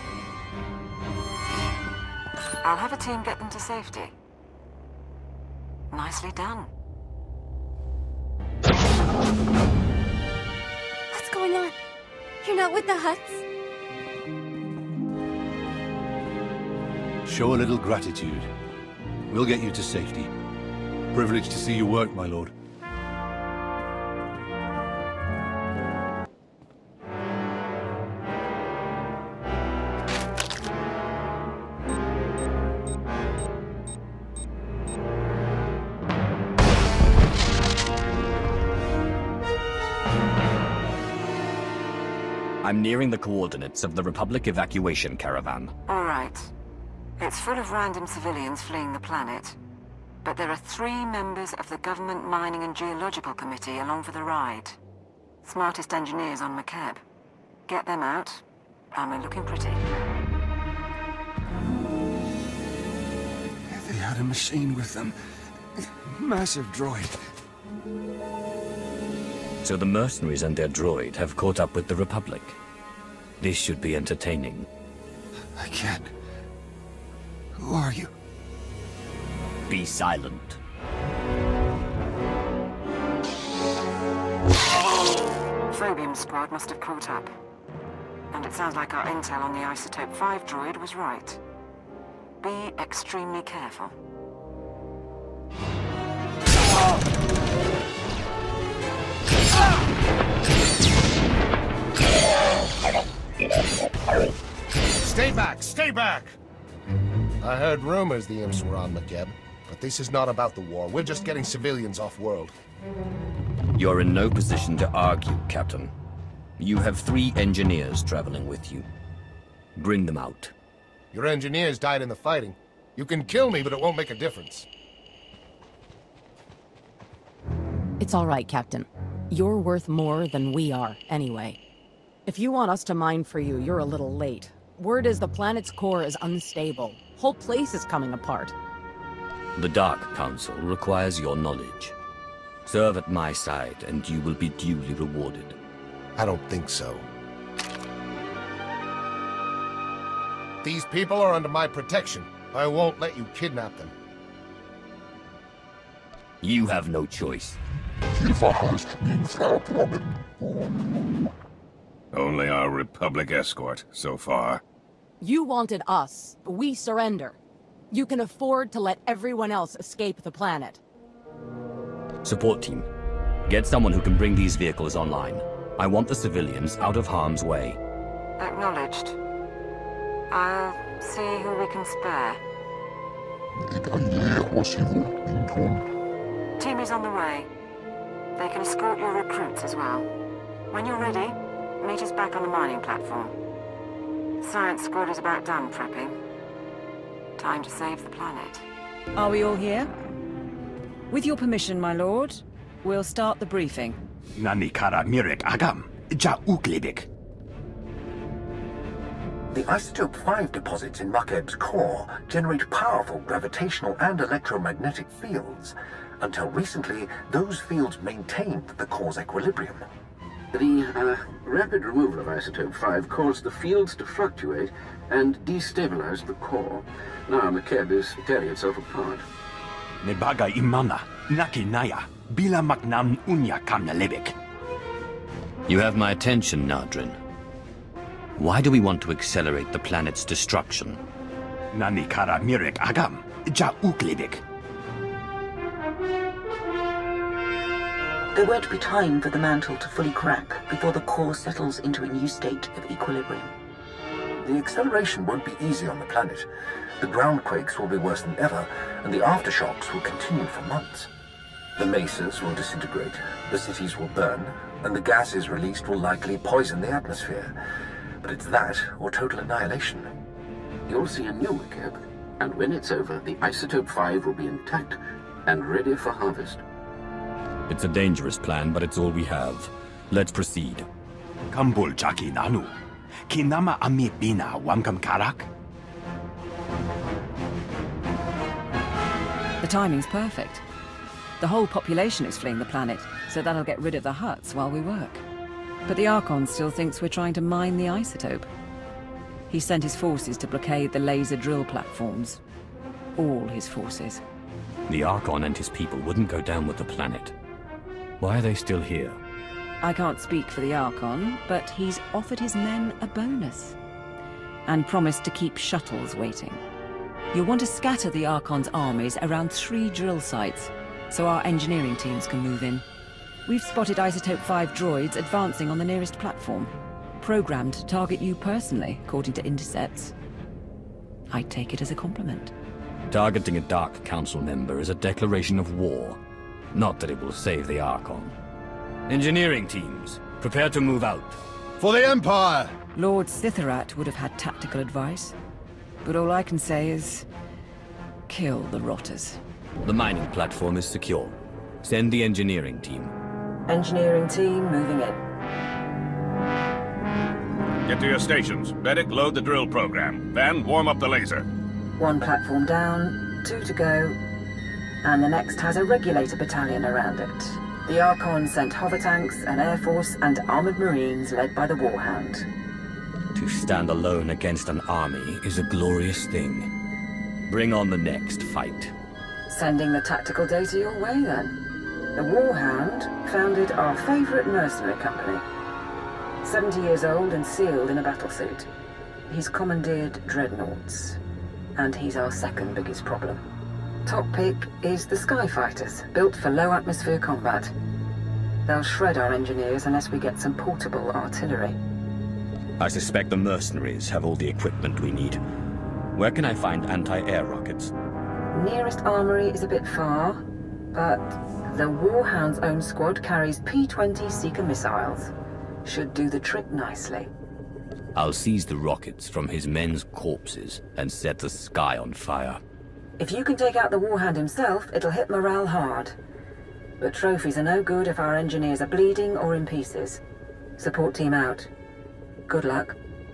I'll have a team get them to safety. Nicely done. What's going on? You're not with the Huts? Show a little gratitude. We'll get you to safety. Privileged to see you work, my lord. I'm nearing the coordinates of the Republic evacuation caravan. All right. It's full of random civilians fleeing the planet. But there are three members of the Government Mining and Geological Committee along for the ride. Smartest engineers on McKeb. Get them out, and we're looking pretty. They had a machine with them. Massive droid. So the mercenaries and their droid have caught up with the Republic. This should be entertaining. I can't. Who are you? Be silent. Phobium Squad must have caught up. And it sounds like our intel on the Isotope five droid was right. Be extremely careful. Stay back! Stay back! I heard rumors the imps were on McKeb, but this is not about the war. We're just getting civilians off-world. You're in no position to argue, Captain. You have three engineers traveling with you. Bring them out. Your engineers died in the fighting. You can kill me, but it won't make a difference. It's all right, Captain. You're worth more than we are, anyway. If you want us to mine for you, you're a little late. Word is the planet's core is unstable. Whole place is coming apart. The Dark Council requires your knowledge. Serve at my side, and you will be duly rewarded. I don't think so. These people are under my protection. I won't let you kidnap them. You have no choice. Only our Republic escort, so far. You wanted us. We surrender. You can afford to let everyone else escape the planet. Support team. Get someone who can bring these vehicles online. I want the civilians out of harm's way. Acknowledged. I'll see who we can spare. Team is on the way. They can escort your recruits as well. When you're ready, meet us back on the mining platform. Science squad is about done prepping. Time to save the planet. Are we all here? With your permission, my lord, we'll start the briefing. Nani kara mirek agam, ja uklebik. The isotope five deposits in Makeb's core generate powerful gravitational and electromagnetic fields. Until recently, those fields maintained the core's equilibrium. The uh, rapid removal of isotope five caused the fields to fluctuate and destabilized the core. Now McKeb is tearing itself apart. Nebaga imana, naki naya, bila maknam unya kamna lebek. You have my attention, Nadrin. Why do we want to accelerate the planet's destruction? Nani kara mirek agam, ja uklebek. There won't be time for the mantle to fully crack before the core settles into a new state of equilibrium. The acceleration won't be easy on the planet. The ground quakes will be worse than ever, and the aftershocks will continue for months. The mesas will disintegrate, the cities will burn, and the gases released will likely poison the atmosphere. But it's that or total annihilation. You'll see a new McKeb, and when it's over, the isotope five will be intact and ready for harvest. It's a dangerous plan, but it's all we have. Let's proceed. Kambul jaki nanu. Kinama ami bina wamkam karak. The timing's perfect. The whole population is fleeing the planet, so that'll get rid of the Hutts while we work. But the Archon still thinks we're trying to mine the isotope. He sent his forces to blockade the laser drill platforms. All his forces. The Archon and his people wouldn't go down with the planet. Why are they still here? I can't speak for the Archon, but he's offered his men a bonus. And promised to keep shuttles waiting. You'll want to scatter the Archon's armies around three drill sites, so our engineering teams can move in. We've spotted Isotope five droids advancing on the nearest platform. Programmed to target you personally, according to intercepts. I take it as a compliment. Targeting a Dark Council member is a declaration of war. Not that it will save the Archon. Engineering teams, prepare to move out. For the Empire! Lord Sitherath would have had tactical advice. But all I can say is... kill the rotters. The mining platform is secure. Send the engineering team. Engineering team moving in. Get to your stations. Medic, load the drill program. Van, warm up the laser. One platform down, two to go. And the next has a regulator battalion around it. The Archon sent hover tanks, an air force, and armored marines led by the Warhound. To stand alone against an army is a glorious thing. Bring on the next fight. Sending the tactical data your way, then. The Warhound founded our favorite mercenary company. seventy years old and sealed in a battlesuit. He's commandeered dreadnoughts. And he's our second biggest problem. Top pick is the Skyfighters, built for low-atmosphere combat. They'll shred our engineers unless we get some portable artillery. I suspect the mercenaries have all the equipment we need. Where can I find anti-air rockets? Nearest armory is a bit far, but the Warhound's own squad carries P twenty Seeker missiles. Should do the trick nicely. I'll seize the rockets from his men's corpses and set the sky on fire. If you can take out the Warhound himself, it'll hit morale hard. But trophies are no good if our engineers are bleeding or in pieces. Support team out. Good luck.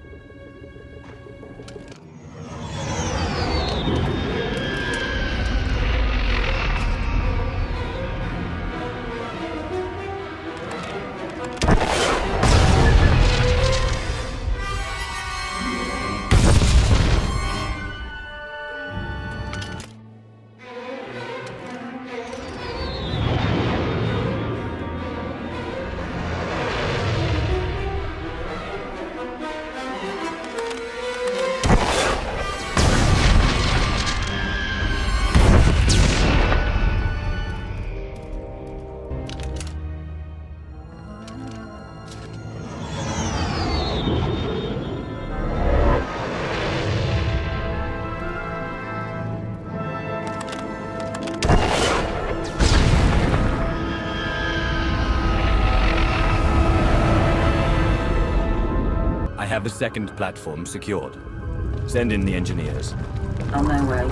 I have the second platform secured. Send in the engineers. On their way.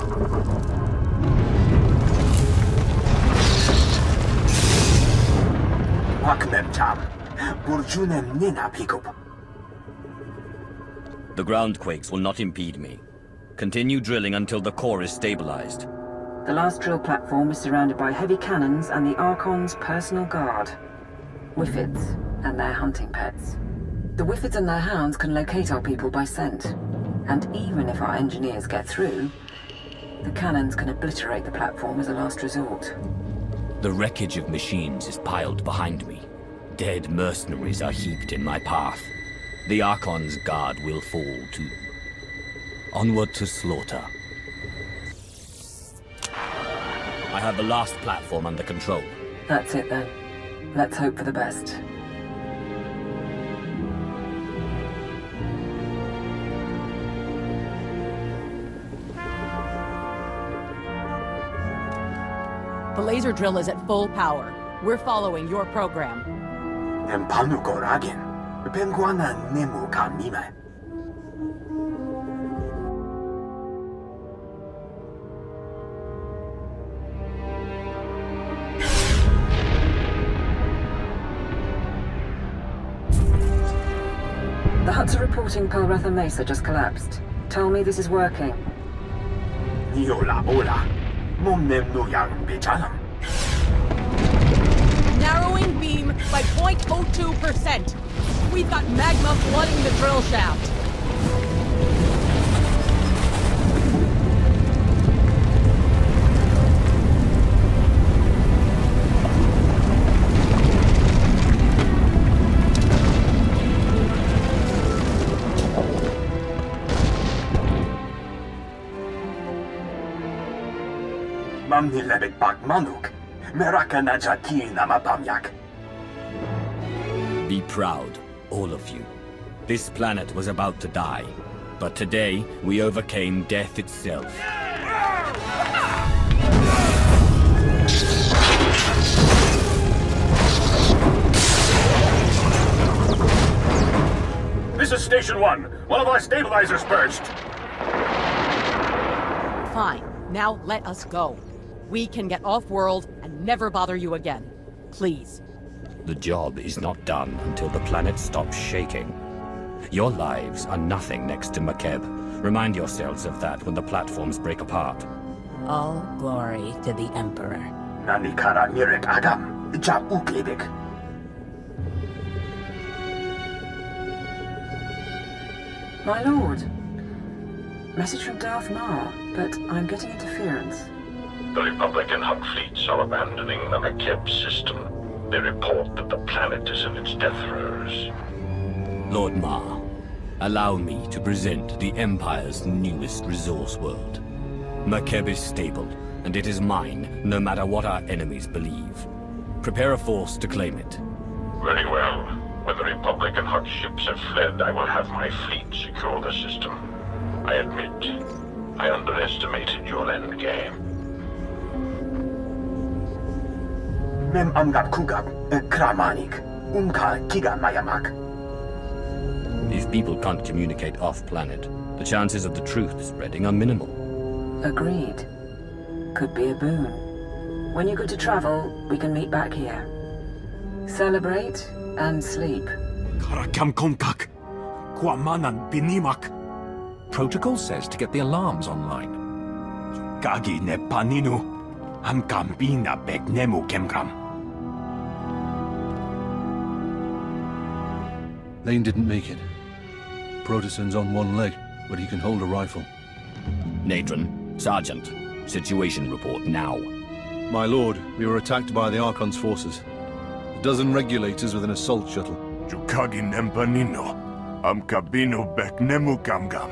The groundquakes will not impede me. Continue drilling until the core is stabilized. The last drill platform is surrounded by heavy cannons and the Archon's personal guard. Whiffids and their hunting pets. The Whiffids and their hounds can locate our people by scent. And even if our engineers get through, the cannons can obliterate the platform as a last resort. The wreckage of machines is piled behind me. Dead mercenaries are heaped in my path. The Archon's guard will fall too. Onward to slaughter. I have the last platform under control. That's it then. Let's hope for the best. The laser drill is at full power. We're following your program. The Huts are reporting Pelretha Mesa just collapsed. Tell me this is working. Narrowing beam by zero point zero two percent. We've got magma flooding the drill shaft. Be proud, all of you. This planet was about to die, but today we overcame death itself. This is Station One. One of our stabilizers burst. Fine. Now let us go. We can get off-world and never bother you again. Please. The job is not done until the planet stops shaking. Your lives are nothing next to McKeb. Remind yourselves of that when the platforms break apart. All glory to the Emperor. My lord. Message from Darth Maul, but I'm getting interference. The Republican Hut fleets are abandoning the McKeb system. They report that the planet is in its death throes. Lord Ma, allow me to present the Empire's newest resource world. McKeb is stable, and it is mine, no matter what our enemies believe. Prepare a force to claim it. Very well. When After the Republic and Hut ships have fled, I will have my fleet secure the system. I admit, I underestimated your endgame. Mem amgap kugap, kramanik, umka kiga mayamak. If people can't communicate off-planet, the chances of the truth spreading are minimal. Agreed. Could be a boon. When you're good to travel, we can meet back here. Celebrate and sleep. Karakam konkak, kwamanan binimak. Protocol says to get the alarms online. Gagi ne paninu, amkam bina begnemu kemkam. Lane didn't make it. Protosan's on one leg, but he can hold a rifle. Natron, Sergeant, situation report now. My lord, we were attacked by the Archon's forces. A dozen regulators with an assault shuttle. Jukagi nempanino, amkabino begnemu kamgam.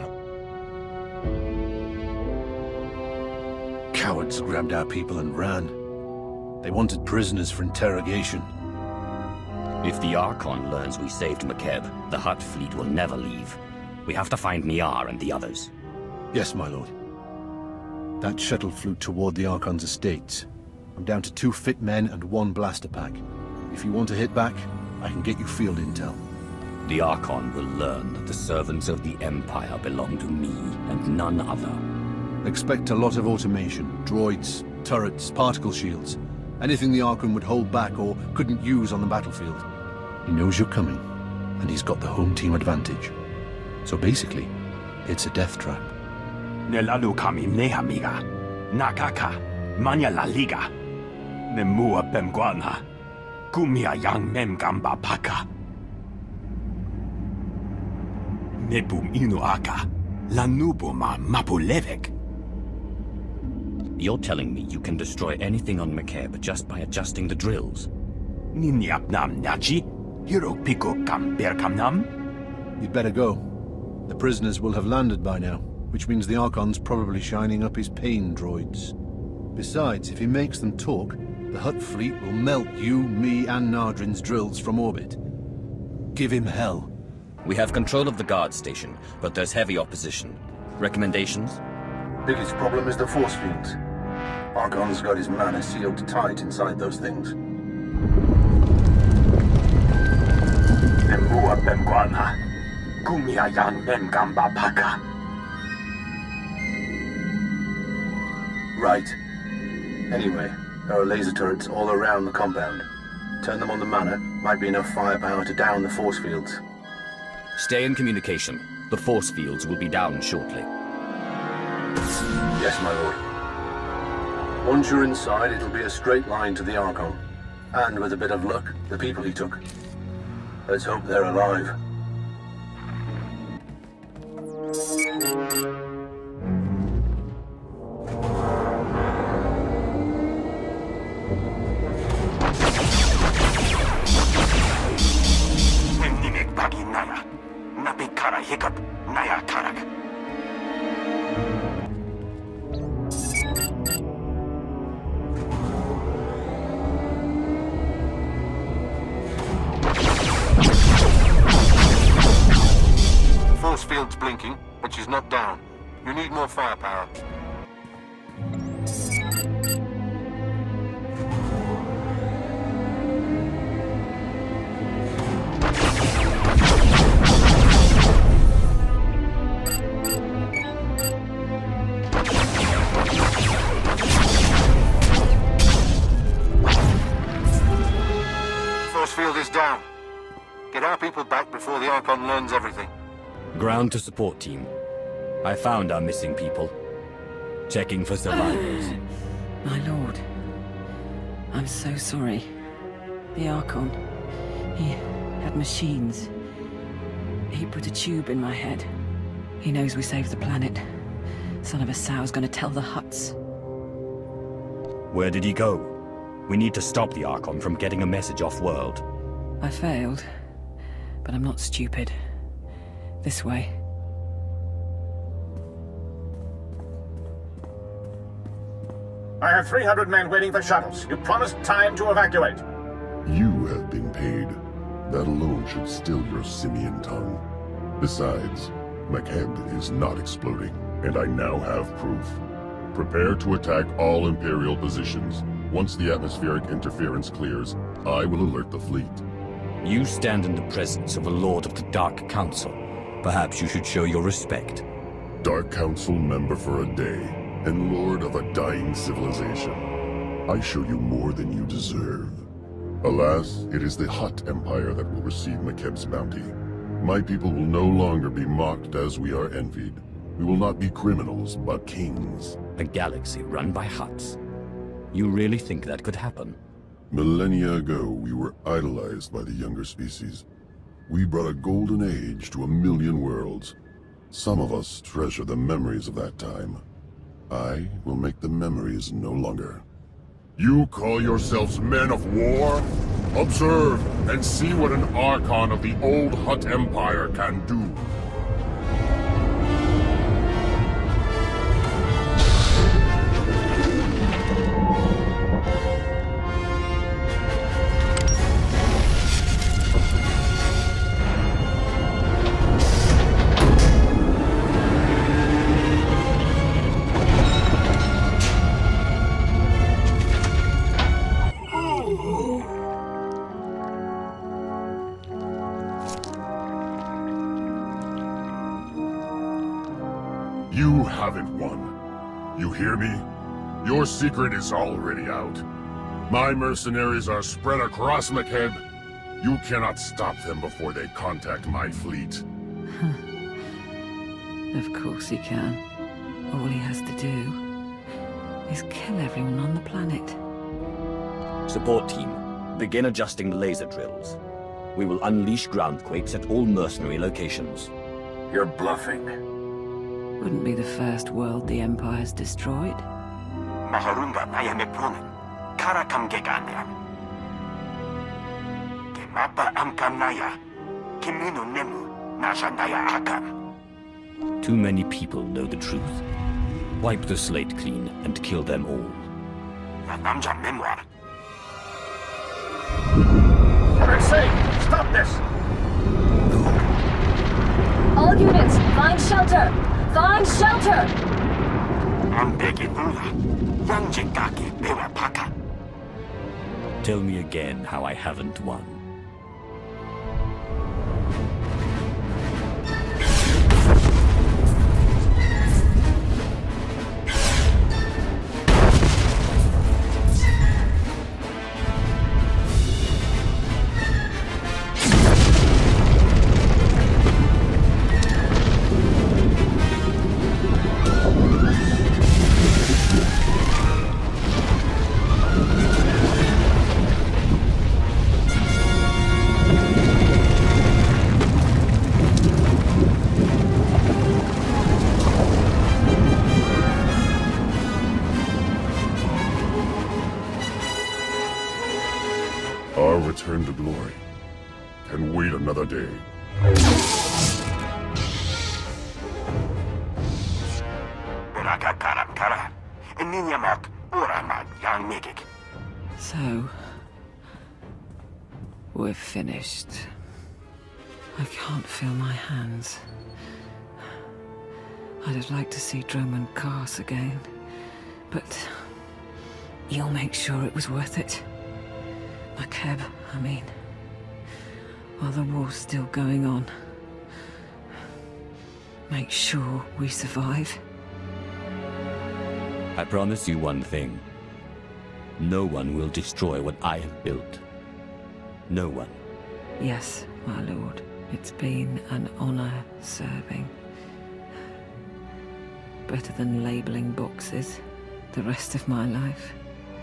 Cowards grabbed our people and ran. They wanted prisoners for interrogation. If the Archon learns we saved McKeb, the Hutt fleet will never leave. We have to find Niar and the others. Yes, my lord. That shuttle flew toward the Archon's estates. I'm down to two fit men and one blaster pack. If you want to hit back, I can get you field intel. The Archon will learn that the servants of the Empire belong to me and none other. Expect a lot of automation, droids, turrets, particle shields. Anything the Archon would hold back or couldn't use on the battlefield. He knows you're coming, and he's got the home team advantage. So basically, it's a death trap. Nelalu kami nehamiga, nakaka, manya la liga. Nemua bemguana, kumia yang mem gamba paka. Nebum inu aka, lanubuma mapulevek. You're telling me you can destroy anything on McKeb just by adjusting the drills? Ninyapnam nachi, hiro piko kam berkamnam? You'd better go. The prisoners will have landed by now, which means the Archon's probably shining up his pain droids. Besides, if he makes them talk, the Hutt fleet will melt you, me, and Nardrin's drills from orbit. Give him hell. We have control of the guard station, but there's heavy opposition. Recommendations? Biggest problem is the force fields. Argon's got his mana sealed tight inside those things. Nemua bemguana, kumia yang mem gamba paka. Right. Anyway, there are laser turrets all around the compound. Turn them on the mana, might be enough firepower to down the force fields. Stay in communication. The force fields will be down shortly. Yes, my lord. Once you're inside, it'll be a straight line to the Archon. And with a bit of luck, the people he took. Let's hope they're alive. Nemnimek bagi naya, napikara hiccup, naya karak. Force field's blinking, but she's not down. You need more firepower. Force field is down. Get our people back before the Archon learns everything. Ground to support team. I found our missing people. Checking for survivors. My lord. I'm so sorry. The Archon. He had machines. He put a tube in my head. He knows we saved the planet. Son of a sow's gonna tell the Hutts. Where did he go? We need to stop the Archon from getting a message off-world. I failed. But I'm not stupid. This way. I have three hundred men waiting for shuttles. You promised time to evacuate. You have been paid. That alone should still your simian tongue. Besides, McKeb is not exploding, and I now have proof. Prepare to attack all Imperial positions. Once the atmospheric interference clears, I will alert the fleet. You stand in the presence of a Lord of the Dark Council. Perhaps you should show your respect. Dark Council member for a day, and Lord of a dying civilization. I show you more than you deserve. Alas, it is the Hutt Empire that will receive McKeb's bounty. My people will no longer be mocked as we are envied. We will not be criminals, but kings. A galaxy run by Hutts. You really think that could happen? Millennia ago, we were idolized by the younger species. We brought a golden age to a million worlds. Some of us treasure the memories of that time. I will make the memories no longer. You call yourselves men of war? Observe and see what an Archon of the old Hutt Empire can do. You haven't won. You hear me? Your secret is already out. My mercenaries are spread across McKeb. You cannot stop them before they contact my fleet. Of course he can. All he has to do is kill everyone on the planet. Support team, begin adjusting the laser drills. We will unleash groundquakes at all mercenary locations. You're bluffing. Wouldn't be the first world the Empire's destroyed. Maharunga nayamekpunin, karakamgeganyan. Kemapa amkanaya, kimino nemu, nashandaya akam. Too many people know the truth. Wipe the slate clean and kill them all. Namja memoir. I say, stop this! All units, find shelter! Find shelter! Tell me again how I haven't won. Our return to glory can wait another day. So, we're finished. I can't feel my hands. I'd have liked to see Dromund Kaas again, but you'll make sure it was worth it. McKeb, I mean, while the war's still going on, make sure we survive. I promise you one thing. No one will destroy what I have built. No one. Yes, my lord. It's been an honor serving. Better than labeling boxes the rest of my life.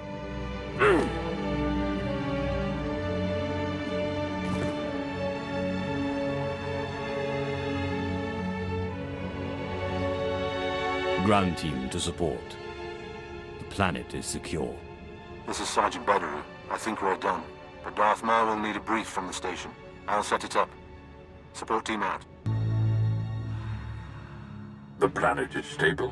Ground team to support. The planet is secure. This is Sergeant Battery. I think we're done. But Darth Maul will need a brief from the station. I'll set it up. Support team out. The planet is stable.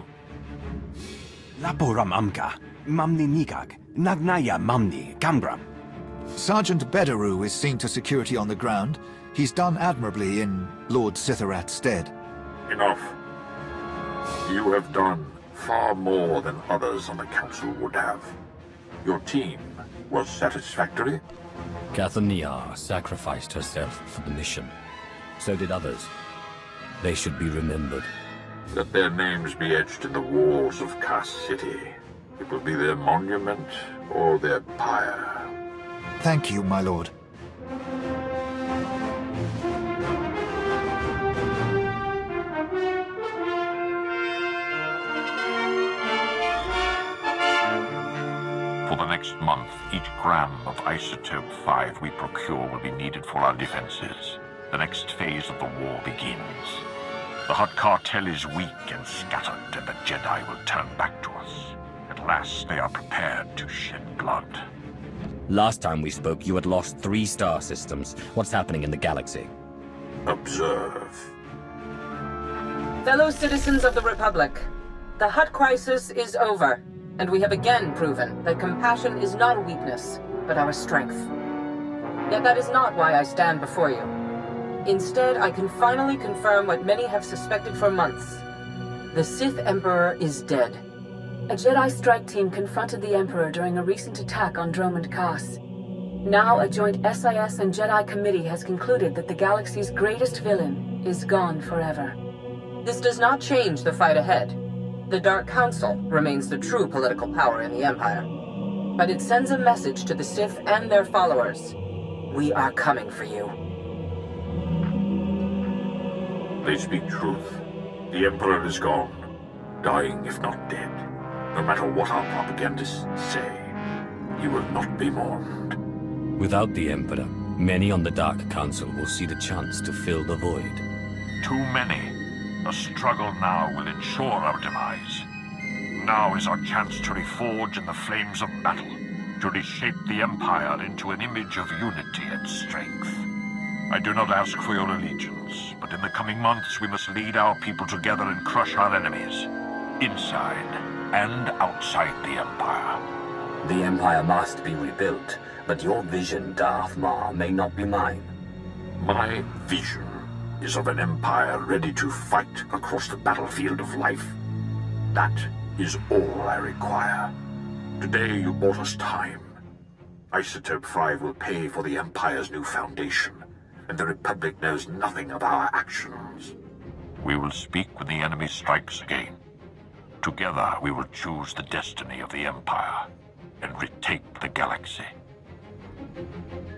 Laporam amka, mamni nigag, nagnaya mamni, gambram. Sergeant Bederu is seen to security on the ground. He's done admirably in Lord Sitherath's stead. Enough. You have done far more than others on the Council would have. Your team was satisfactory? Catherine Niar sacrificed herself for the mission. So did others. They should be remembered. Let their names be etched in the walls of Cass City. It will be their monument or their pyre. Thank you, my lord. For the next month, each gram of Isotope five we procure will be needed for our defenses. The next phase of the war begins. The Hutt cartel is weak and scattered, and the Jedi will turn back to us. At last, they are prepared to shed blood. Last time we spoke, you had lost three star systems. What's happening in the galaxy? Observe. Fellow citizens of the Republic, the Hutt crisis is over, and we have again proven that compassion is not a weakness, but our strength. Yet that is not why I stand before you. Instead, I can finally confirm what many have suspected for months. The Sith Emperor is dead. A Jedi strike team confronted the Emperor during a recent attack on Dromund Kaas. Now a joint S I S and Jedi committee has concluded that the galaxy's greatest villain is gone forever. This does not change the fight ahead. The Dark Council remains the true political power in the Empire. But it sends a message to the Sith and their followers. We are coming for you. They speak truth. The Emperor is gone, dying if not dead. No matter what our propagandists say, he will not be mourned. Without the Emperor, many on the Dark Council will see the chance to fill the void. Too many. The struggle now will ensure our demise. Now is our chance to reforge in the flames of battle, to reshape the Empire into an image of unity and strength. I do not ask for your allegiance, but in the coming months we must lead our people together and crush our enemies, inside and outside the Empire. The Empire must be rebuilt, but your vision, Darth Maul, may not be mine. My vision is of an Empire ready to fight across the battlefield of life. That is all I require. Today you bought us time. Isotope five will pay for the Empire's new foundation, and the Republic knows nothing of our actions. We will speak when the enemy strikes again. Together we will choose the destiny of the Empire and retake the galaxy.